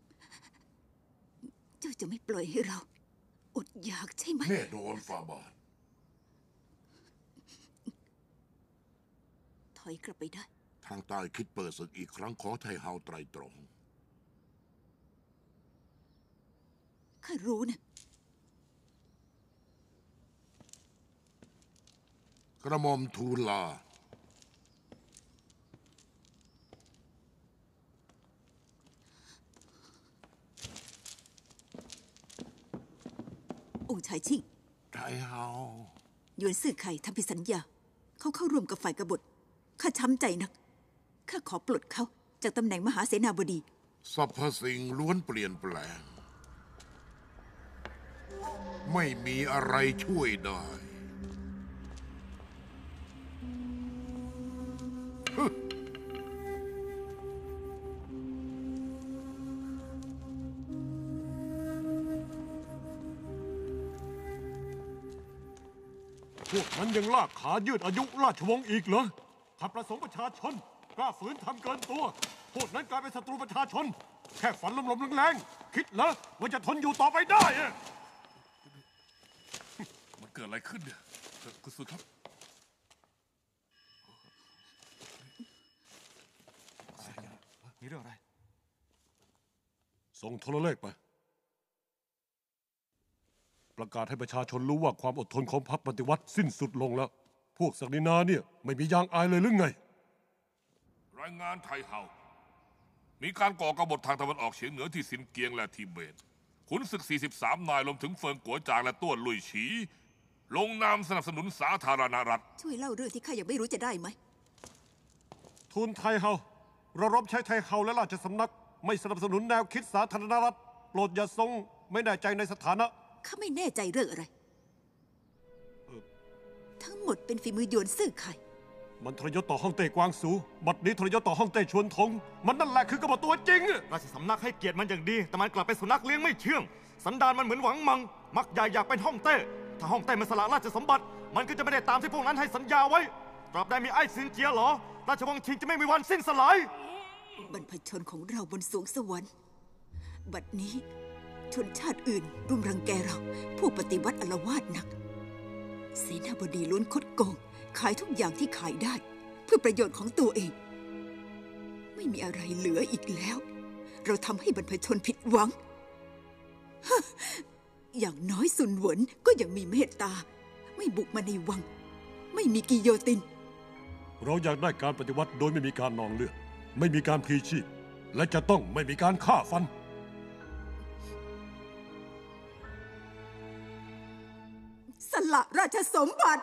เจ้าจะไม่ปล่อยให้เราอดอยากใช่ไหมแน่นอนฝ่าบาทถอยกลับไปได้ทางใต้คิดเปิดศึกอีกครั้งขอไทเฮาไตรตรองข้ารู้นะกระหม่อมทูลลาฉายชิ่งไทเฮาหยวนซื่อไข่ทำผิดสัญญาเขาเข้าร่วมกับฝ่ายกบฏข้าช้ำใจนักข้าขอปลดเขาจากตำแหน่งมหาเสนาบดีสรรพสิ่งล้วนเปลี่ยนแปลง ไม่มีอะไรช่วยได้พวกนั้นยังลากขายืดอายุราชวงศ์อีกเหรอขับประสงค์ประชาชนกล้าฝืนทำเกินตัว พวกนั้นกลายเป็นศัตรูประชาชน แค่ฝันลมๆแรงๆคิดเหรอว่าจะทนอยู่ต่อไปได้อะมันเกิดอะไรขึ้นเนี่ยคุณสุครับมีเรื่องอะไรส่งโทรเลขไป ประกาศให้ประชาชนรู้ว่าความอดทนของพรรคปฏิวัติสิ้นสุดลงแล้ว พวกศักดินาเนี่ยไม่มียางอายเลยหรือไงรายงานไทเฮามีการก่อกบฏทางตะวันออกเฉียงเหนือที่ซินเกียงและทิเบตขุนศึก 43 นายรวมถึงเฟิงกัวจางและต้วนลุยฉี ลงนามสนับสนุนสาธารณรัฐช่วยเล่าเรื่องที่ข้ายังไม่รู้จะได้ไหมทูลไทเฮาเรารบใช้ไทเฮาและราชสำนัก ไม่สนับสนุนแนวคิดสาธารณรัฐโปรดอย่าทรงไม่แน่ใจในสถานะข้าไม่แน่ใจเรื่องอะไร ทั้งหมดเป็นฝีมือหยวนซื่อไข่มันทรยศต่อฮ่องเต้กวางสูบัดนี้ทรยศต่อฮ่องเต้ชวนทง มันนั่นแหละคือกบฏตัวจริงราชสำนักให้เกียรติมันอย่างดี แต่มันกลับเป็นสุนัขเลี้ยงไม่เชื่อง สันดานมันเหมือนหวังมัง มักใหญ่อยากเป็นฮ่องเต้ ถ้าฮ่องเต้มันสละราชสมบัติ มันก็จะไม่ได้ตามที่พวกนั้นให้สัญญาไว้ ตราบใดมีไอ้ซินเจียเหรอ ราชวังชิงจะไม่มีวันสิ้นสลายบรรพชนของเราบนสวงสวรรค์ บัดนี้ชนชาติอื่นรุมรังแกเรา ผู้ปฏิวัติอาละวาดหนัก เสนาบดีล้วนคดโกง ขายทุกอย่างที่ขายได้ เพื่อประโยชน์ของตัวเอง ไม่มีอะไรเหลืออีกแล้ว เราทำให้บรรพชนผิดหวัง อย่างน้อยซุนเหวินก็ยังมีเมตตา ไม่บุกมาในวัง ไม่มีกิโยตินเราอยากได้การปฏิวัติโดยไม่มีการนองเลือด ไม่มีการพลีชีพ และจะต้องไม่มีการฆ่าฟันสละราชสมบัติ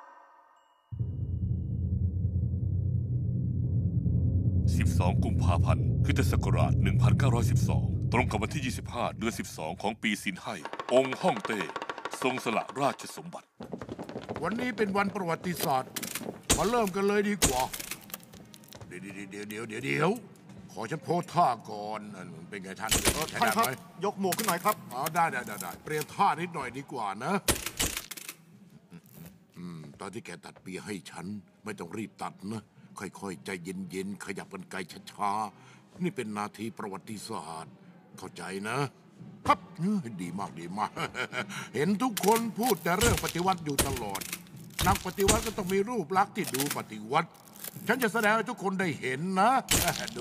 12 กุมภาพันธ์คริสตศักราช 1912 ตรงกับวันที่ 25 เดือน 12 ของปีซินไห่ องค์ฮ่องเต้ทรงสละราชสมบัติวันนี้เป็นวันประวัติศาสตร์ มาเริ่มกันเลยดีกว่า เดี๋ยว ขอฉันโพสท่าก่อนเป็นไงท่านใช้ท่านได้ครับไหมยกหมวกขึ้นหน่อยครับอ๋อได้เปลี่ยนท่านิดหน่อยดีกว่านะตอนที่แกตัดเปียให้ฉัน ไม่ต้องรีบตัดนะ ค่อยๆใจเย็นๆขยับกันไกลช้าๆนี่เป็นนาทีประวัติศาสตร์ เข้าใจนะครับดีมาก เห็นทุกคนพูดแต่เรื่องปฏิวัติอยู่ตลอด นักปฏิวัติก็ต้องมีรูปลักษณ์ที่ดูปฏิวัติ ฉันจะแสดงให้ทุกคนได้เห็นนะ ดู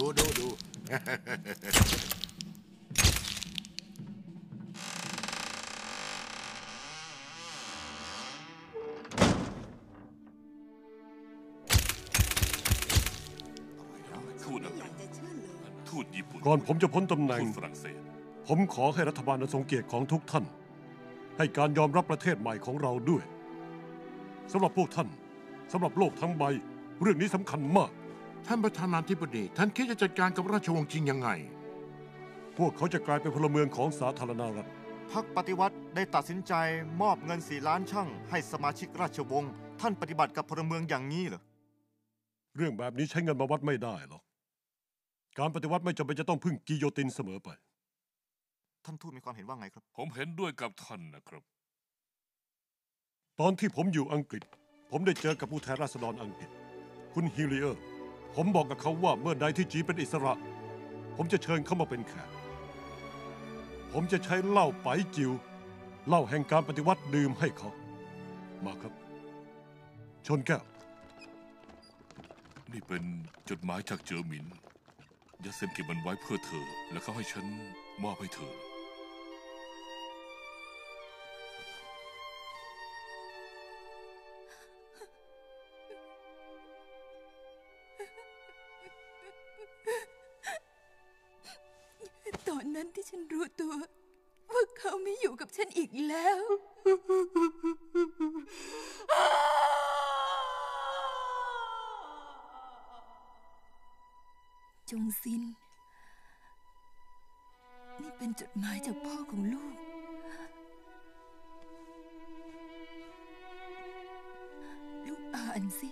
ทูตอังกฤษทูตญี่ปุ่นก่อนผมจะพ้นตำแหน่งทูตฝรั่งเศสผมขอให้รัฐบาลอันทรงเกียรติของทุกท่าน ให้การยอมรับประเทศใหม่ของเราด้วยสำหรับพวกท่านสำหรับโลกทั้งใบ เรื่องนี้สำคัญมากท่านประธานาธิบดี ท่านคิดจะจัดการกับราชวงศ์จริงยังไงพวกเขาจะกลายเป็นพลเมืองของสาธารณรัฐพรรคปฏิวัติได้ตัดสินใจมอบเงิน4 ล้านช่างให้สมาชิกราชวงศ์ท่านปฏิบัติกับพลเมืองอย่างนี้เหรอเรื่องแบบนี้ใช้เงินมาวัดไม่ได้หรอกการปฏิวัติไม่จำเป็นจะต้องพึ่งกิโยตินเสมอไปท่านทูตมีความเห็นว่าไงครับผมเห็นด้วยกับท่านนะครับตอนที่ผมอยู่อังกฤษ ผมได้เจอกับผู้แทนราษฎรอังกฤษ คุณฮิลลีเออร์ ผมบอกกับเขาว่าเมื่อใดที่จีนเป็นอิสระ ผมจะเชิญเขามาเป็นแขก ผมจะใช้เหล้าไปจิวเหล้าแห่งการปฏิวัติดื่มให้เขา มาครับ ชนแก้วนี่เป็นจดหมายจากเจอหมินยัดเซ็นเก็บมันไว้เพื่อเธอ และเขาให้ฉันมอบให้เธอตอนนั้นที่ฉันรู้ตัวว่าเขาไม่อยู่กับฉันอีกแล้ว จงซินนี่เป็นจดหมายจากพ่อของลูกอ่านสิ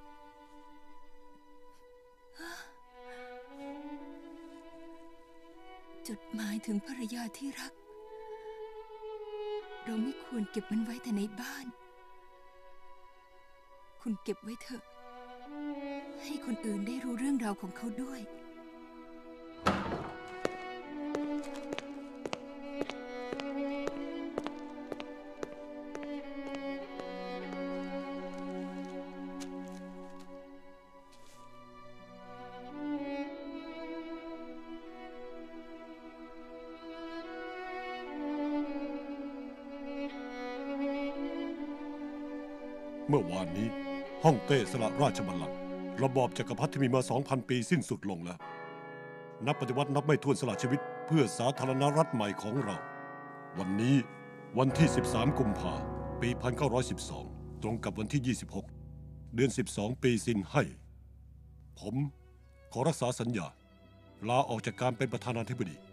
จดหมายถึงภรรยาที่รักเราไม่ควรเก็บมันไว้แต่ในบ้านคุณเก็บไว้เถอะให้คนอื่นได้รู้เรื่องราวของเขาด้วยเมื่อวานนี้ฮ่องเต้สละราชบัลลังก์ระบอบจักรพรรดิที่มีมา 2,000 ปีสิ้นสุดลงแล้วนักปฏิวัตินับไม่ถ้วนสละชีวิตเพื่อสาธารณรัฐใหม่ของเราวันนี้วันที่ 13 กุมภาพันธ์ ปี 1912 ตรงกับวันที่ 26 เดือน 12 ปีซินให้ผมขอรักษาสัญญาลาออกจากการเป็นประธานาธิบดี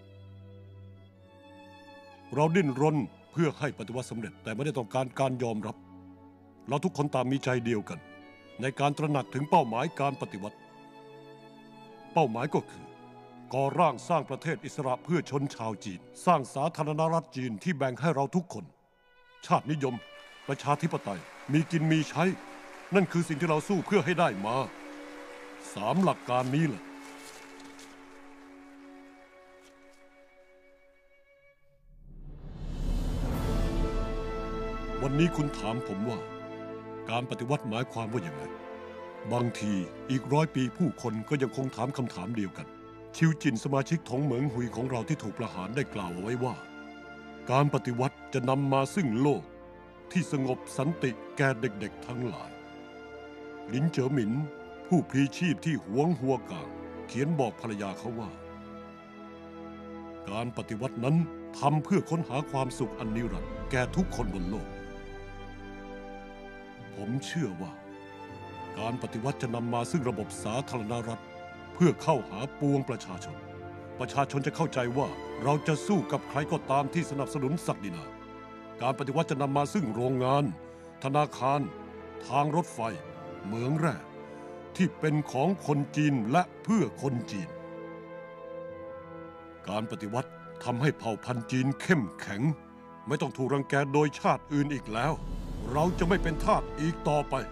เราดิ้นรนเพื่อให้ปฏิวัติสำเร็จแต่ไม่ได้ต้องการการยอมรับเราทุกคนต่างมีใจเดียวกันในการตระหนักถึงเป้าหมายการปฏิวัติเป้าหมายก็คือก่อร่างสร้างประเทศอิสระเพื่อชนชาวจีนสร้างสาธารณรัฐจีนที่แบ่งให้เราทุกคนชาตินิยมประชาธิปไตยมีกินมีใช้นั่นคือสิ่งที่เราสู้เพื่อให้ได้มา3 หลักการนี้แหละวันนี้คุณถามผมว่าการปฏิวัติหมายความว่าอย่างไรบางทีอีก100 ปีผู้คนก็ยังคงถามคำถามเดียวกันชิวจินสมาชิกถงเหมิงหุยของเราที่ถูกประหารได้กล่าวเอาไว้ว่าการปฏิวัติจะนำมาซึ่งโลกที่สงบสันติแก่เด็กๆทั้งหลายลินเจ๋อหมินผู้พลีชีพที่หวงหัวกางเขียนบอกภรรยาเขาว่าการปฏิวัตินั้นทำเพื่อค้นหาความสุขอันนิรันดร์แก่ทุกคนบนโลกผมเชื่อว่าการปฏิวัติจะนำมาซึ่งระบบสาธารณรัฐเพื่อเข้าหาปวงประชาชนจะเข้าใจว่าเราจะสู้กับใครก็ตามที่สนับสนุนศักดินาการปฏิวัติจะนำมาซึ่งโรงงานธนาคารทางรถไฟเหมืองแร่ที่เป็นของคนจีนและเพื่อคนจีนการปฏิวัติทำให้เผ่าพันธุ์จีนเข้มแข็งไม่ต้องถูกรังแกโดยชาติอื่นอีกแล้วเราจะไม่เป็นทาสอีกต่อไป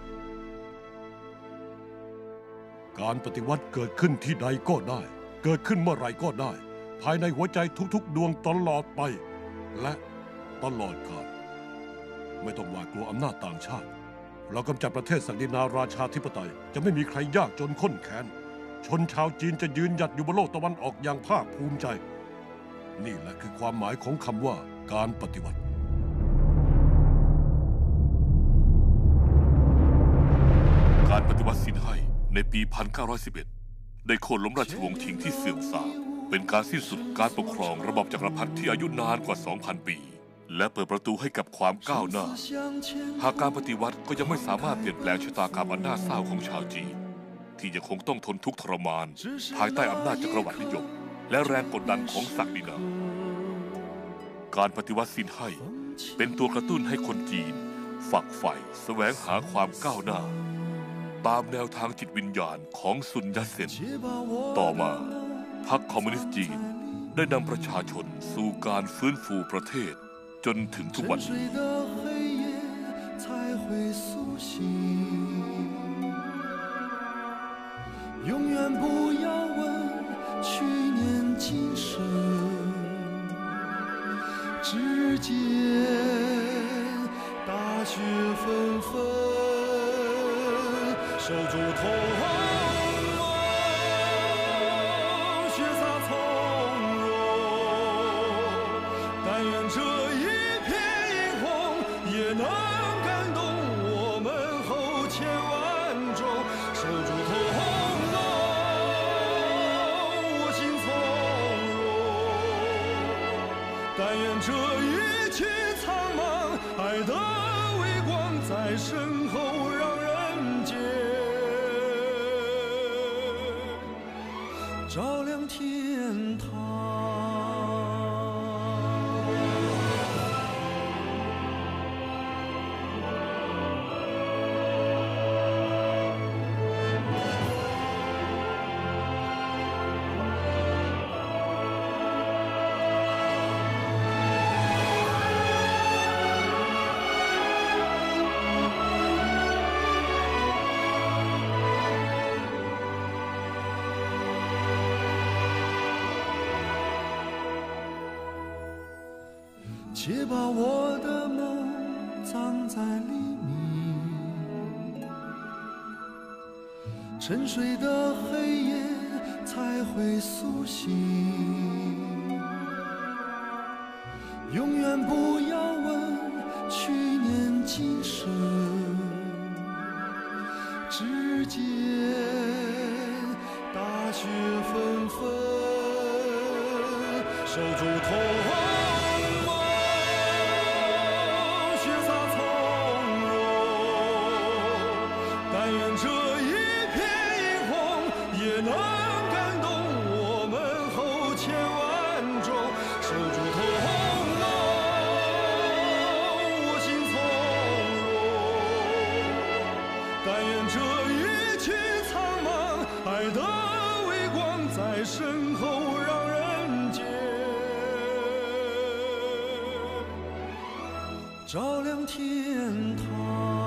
การปฏิวัติเกิดขึ้นที่ใดก็ได้เกิดขึ้นเมื่อไรก็ได้ภายในหัวใจทุกๆดวงตลอดไปและตลอดกาลไม่ต้องหวาดกลัวอำนาจต่างชาติเรากำจัดประเทศศักดินาราชาธิปไตยจะไม่มีใครยากจนข้นแค้นชนชาวจีนจะยืนหยัดอยู่บนโลกตะวันออกอย่างภาคภูมิใจนี่แหละคือความหมายของคำว่าการปฏิวัติการปฏิวัติซินไห่ในปี 1911 ได้โค่นล้มราชวงศ์ชิงที่เสื่อมทรามเป็นการสิ้นสุดการปกครองระบอบจักรพรรดิที่อายุนานกว่า 2,000 ปีและเปิดประตูให้กับความก้าวหน้าหากการปฏิวัติก็ยังไม่สามารถเปลี่ยนแปลงชะตากรรมอันน่าเศร้าของชาวจีนที่ยังคงต้องทนทุกข์ทรมานภายใต้อำนาจจักรวรรดินิยมและแรงกดดันของศักดินาการปฏิวัติซินไห่เป็นตัวกระตุ้นให้คนจีนฝักใฝ่แสวงหาความก้าวหน้าตามแนวทางจิตวิญญาณของซุนยัตเซนต่อมาพรรคคอมมิวนิสต์จีนได้นำประชาชนสู่การฟื้นฟูประเทศจนถึงทุกวันนี้永远不要问去年今生只见大雪纷纷手中痛雪洒从容但愿这一片殷红也能感动我们后千万种手中痛我心从容但愿这一曲苍茫，爱的微光在身后让人间照亮天堂。且把我的梦葬在黎明，沉睡的黑夜才会苏醒。永远不要问去年今生，只见大雪纷纷，守住童话。身后让人间照亮天堂。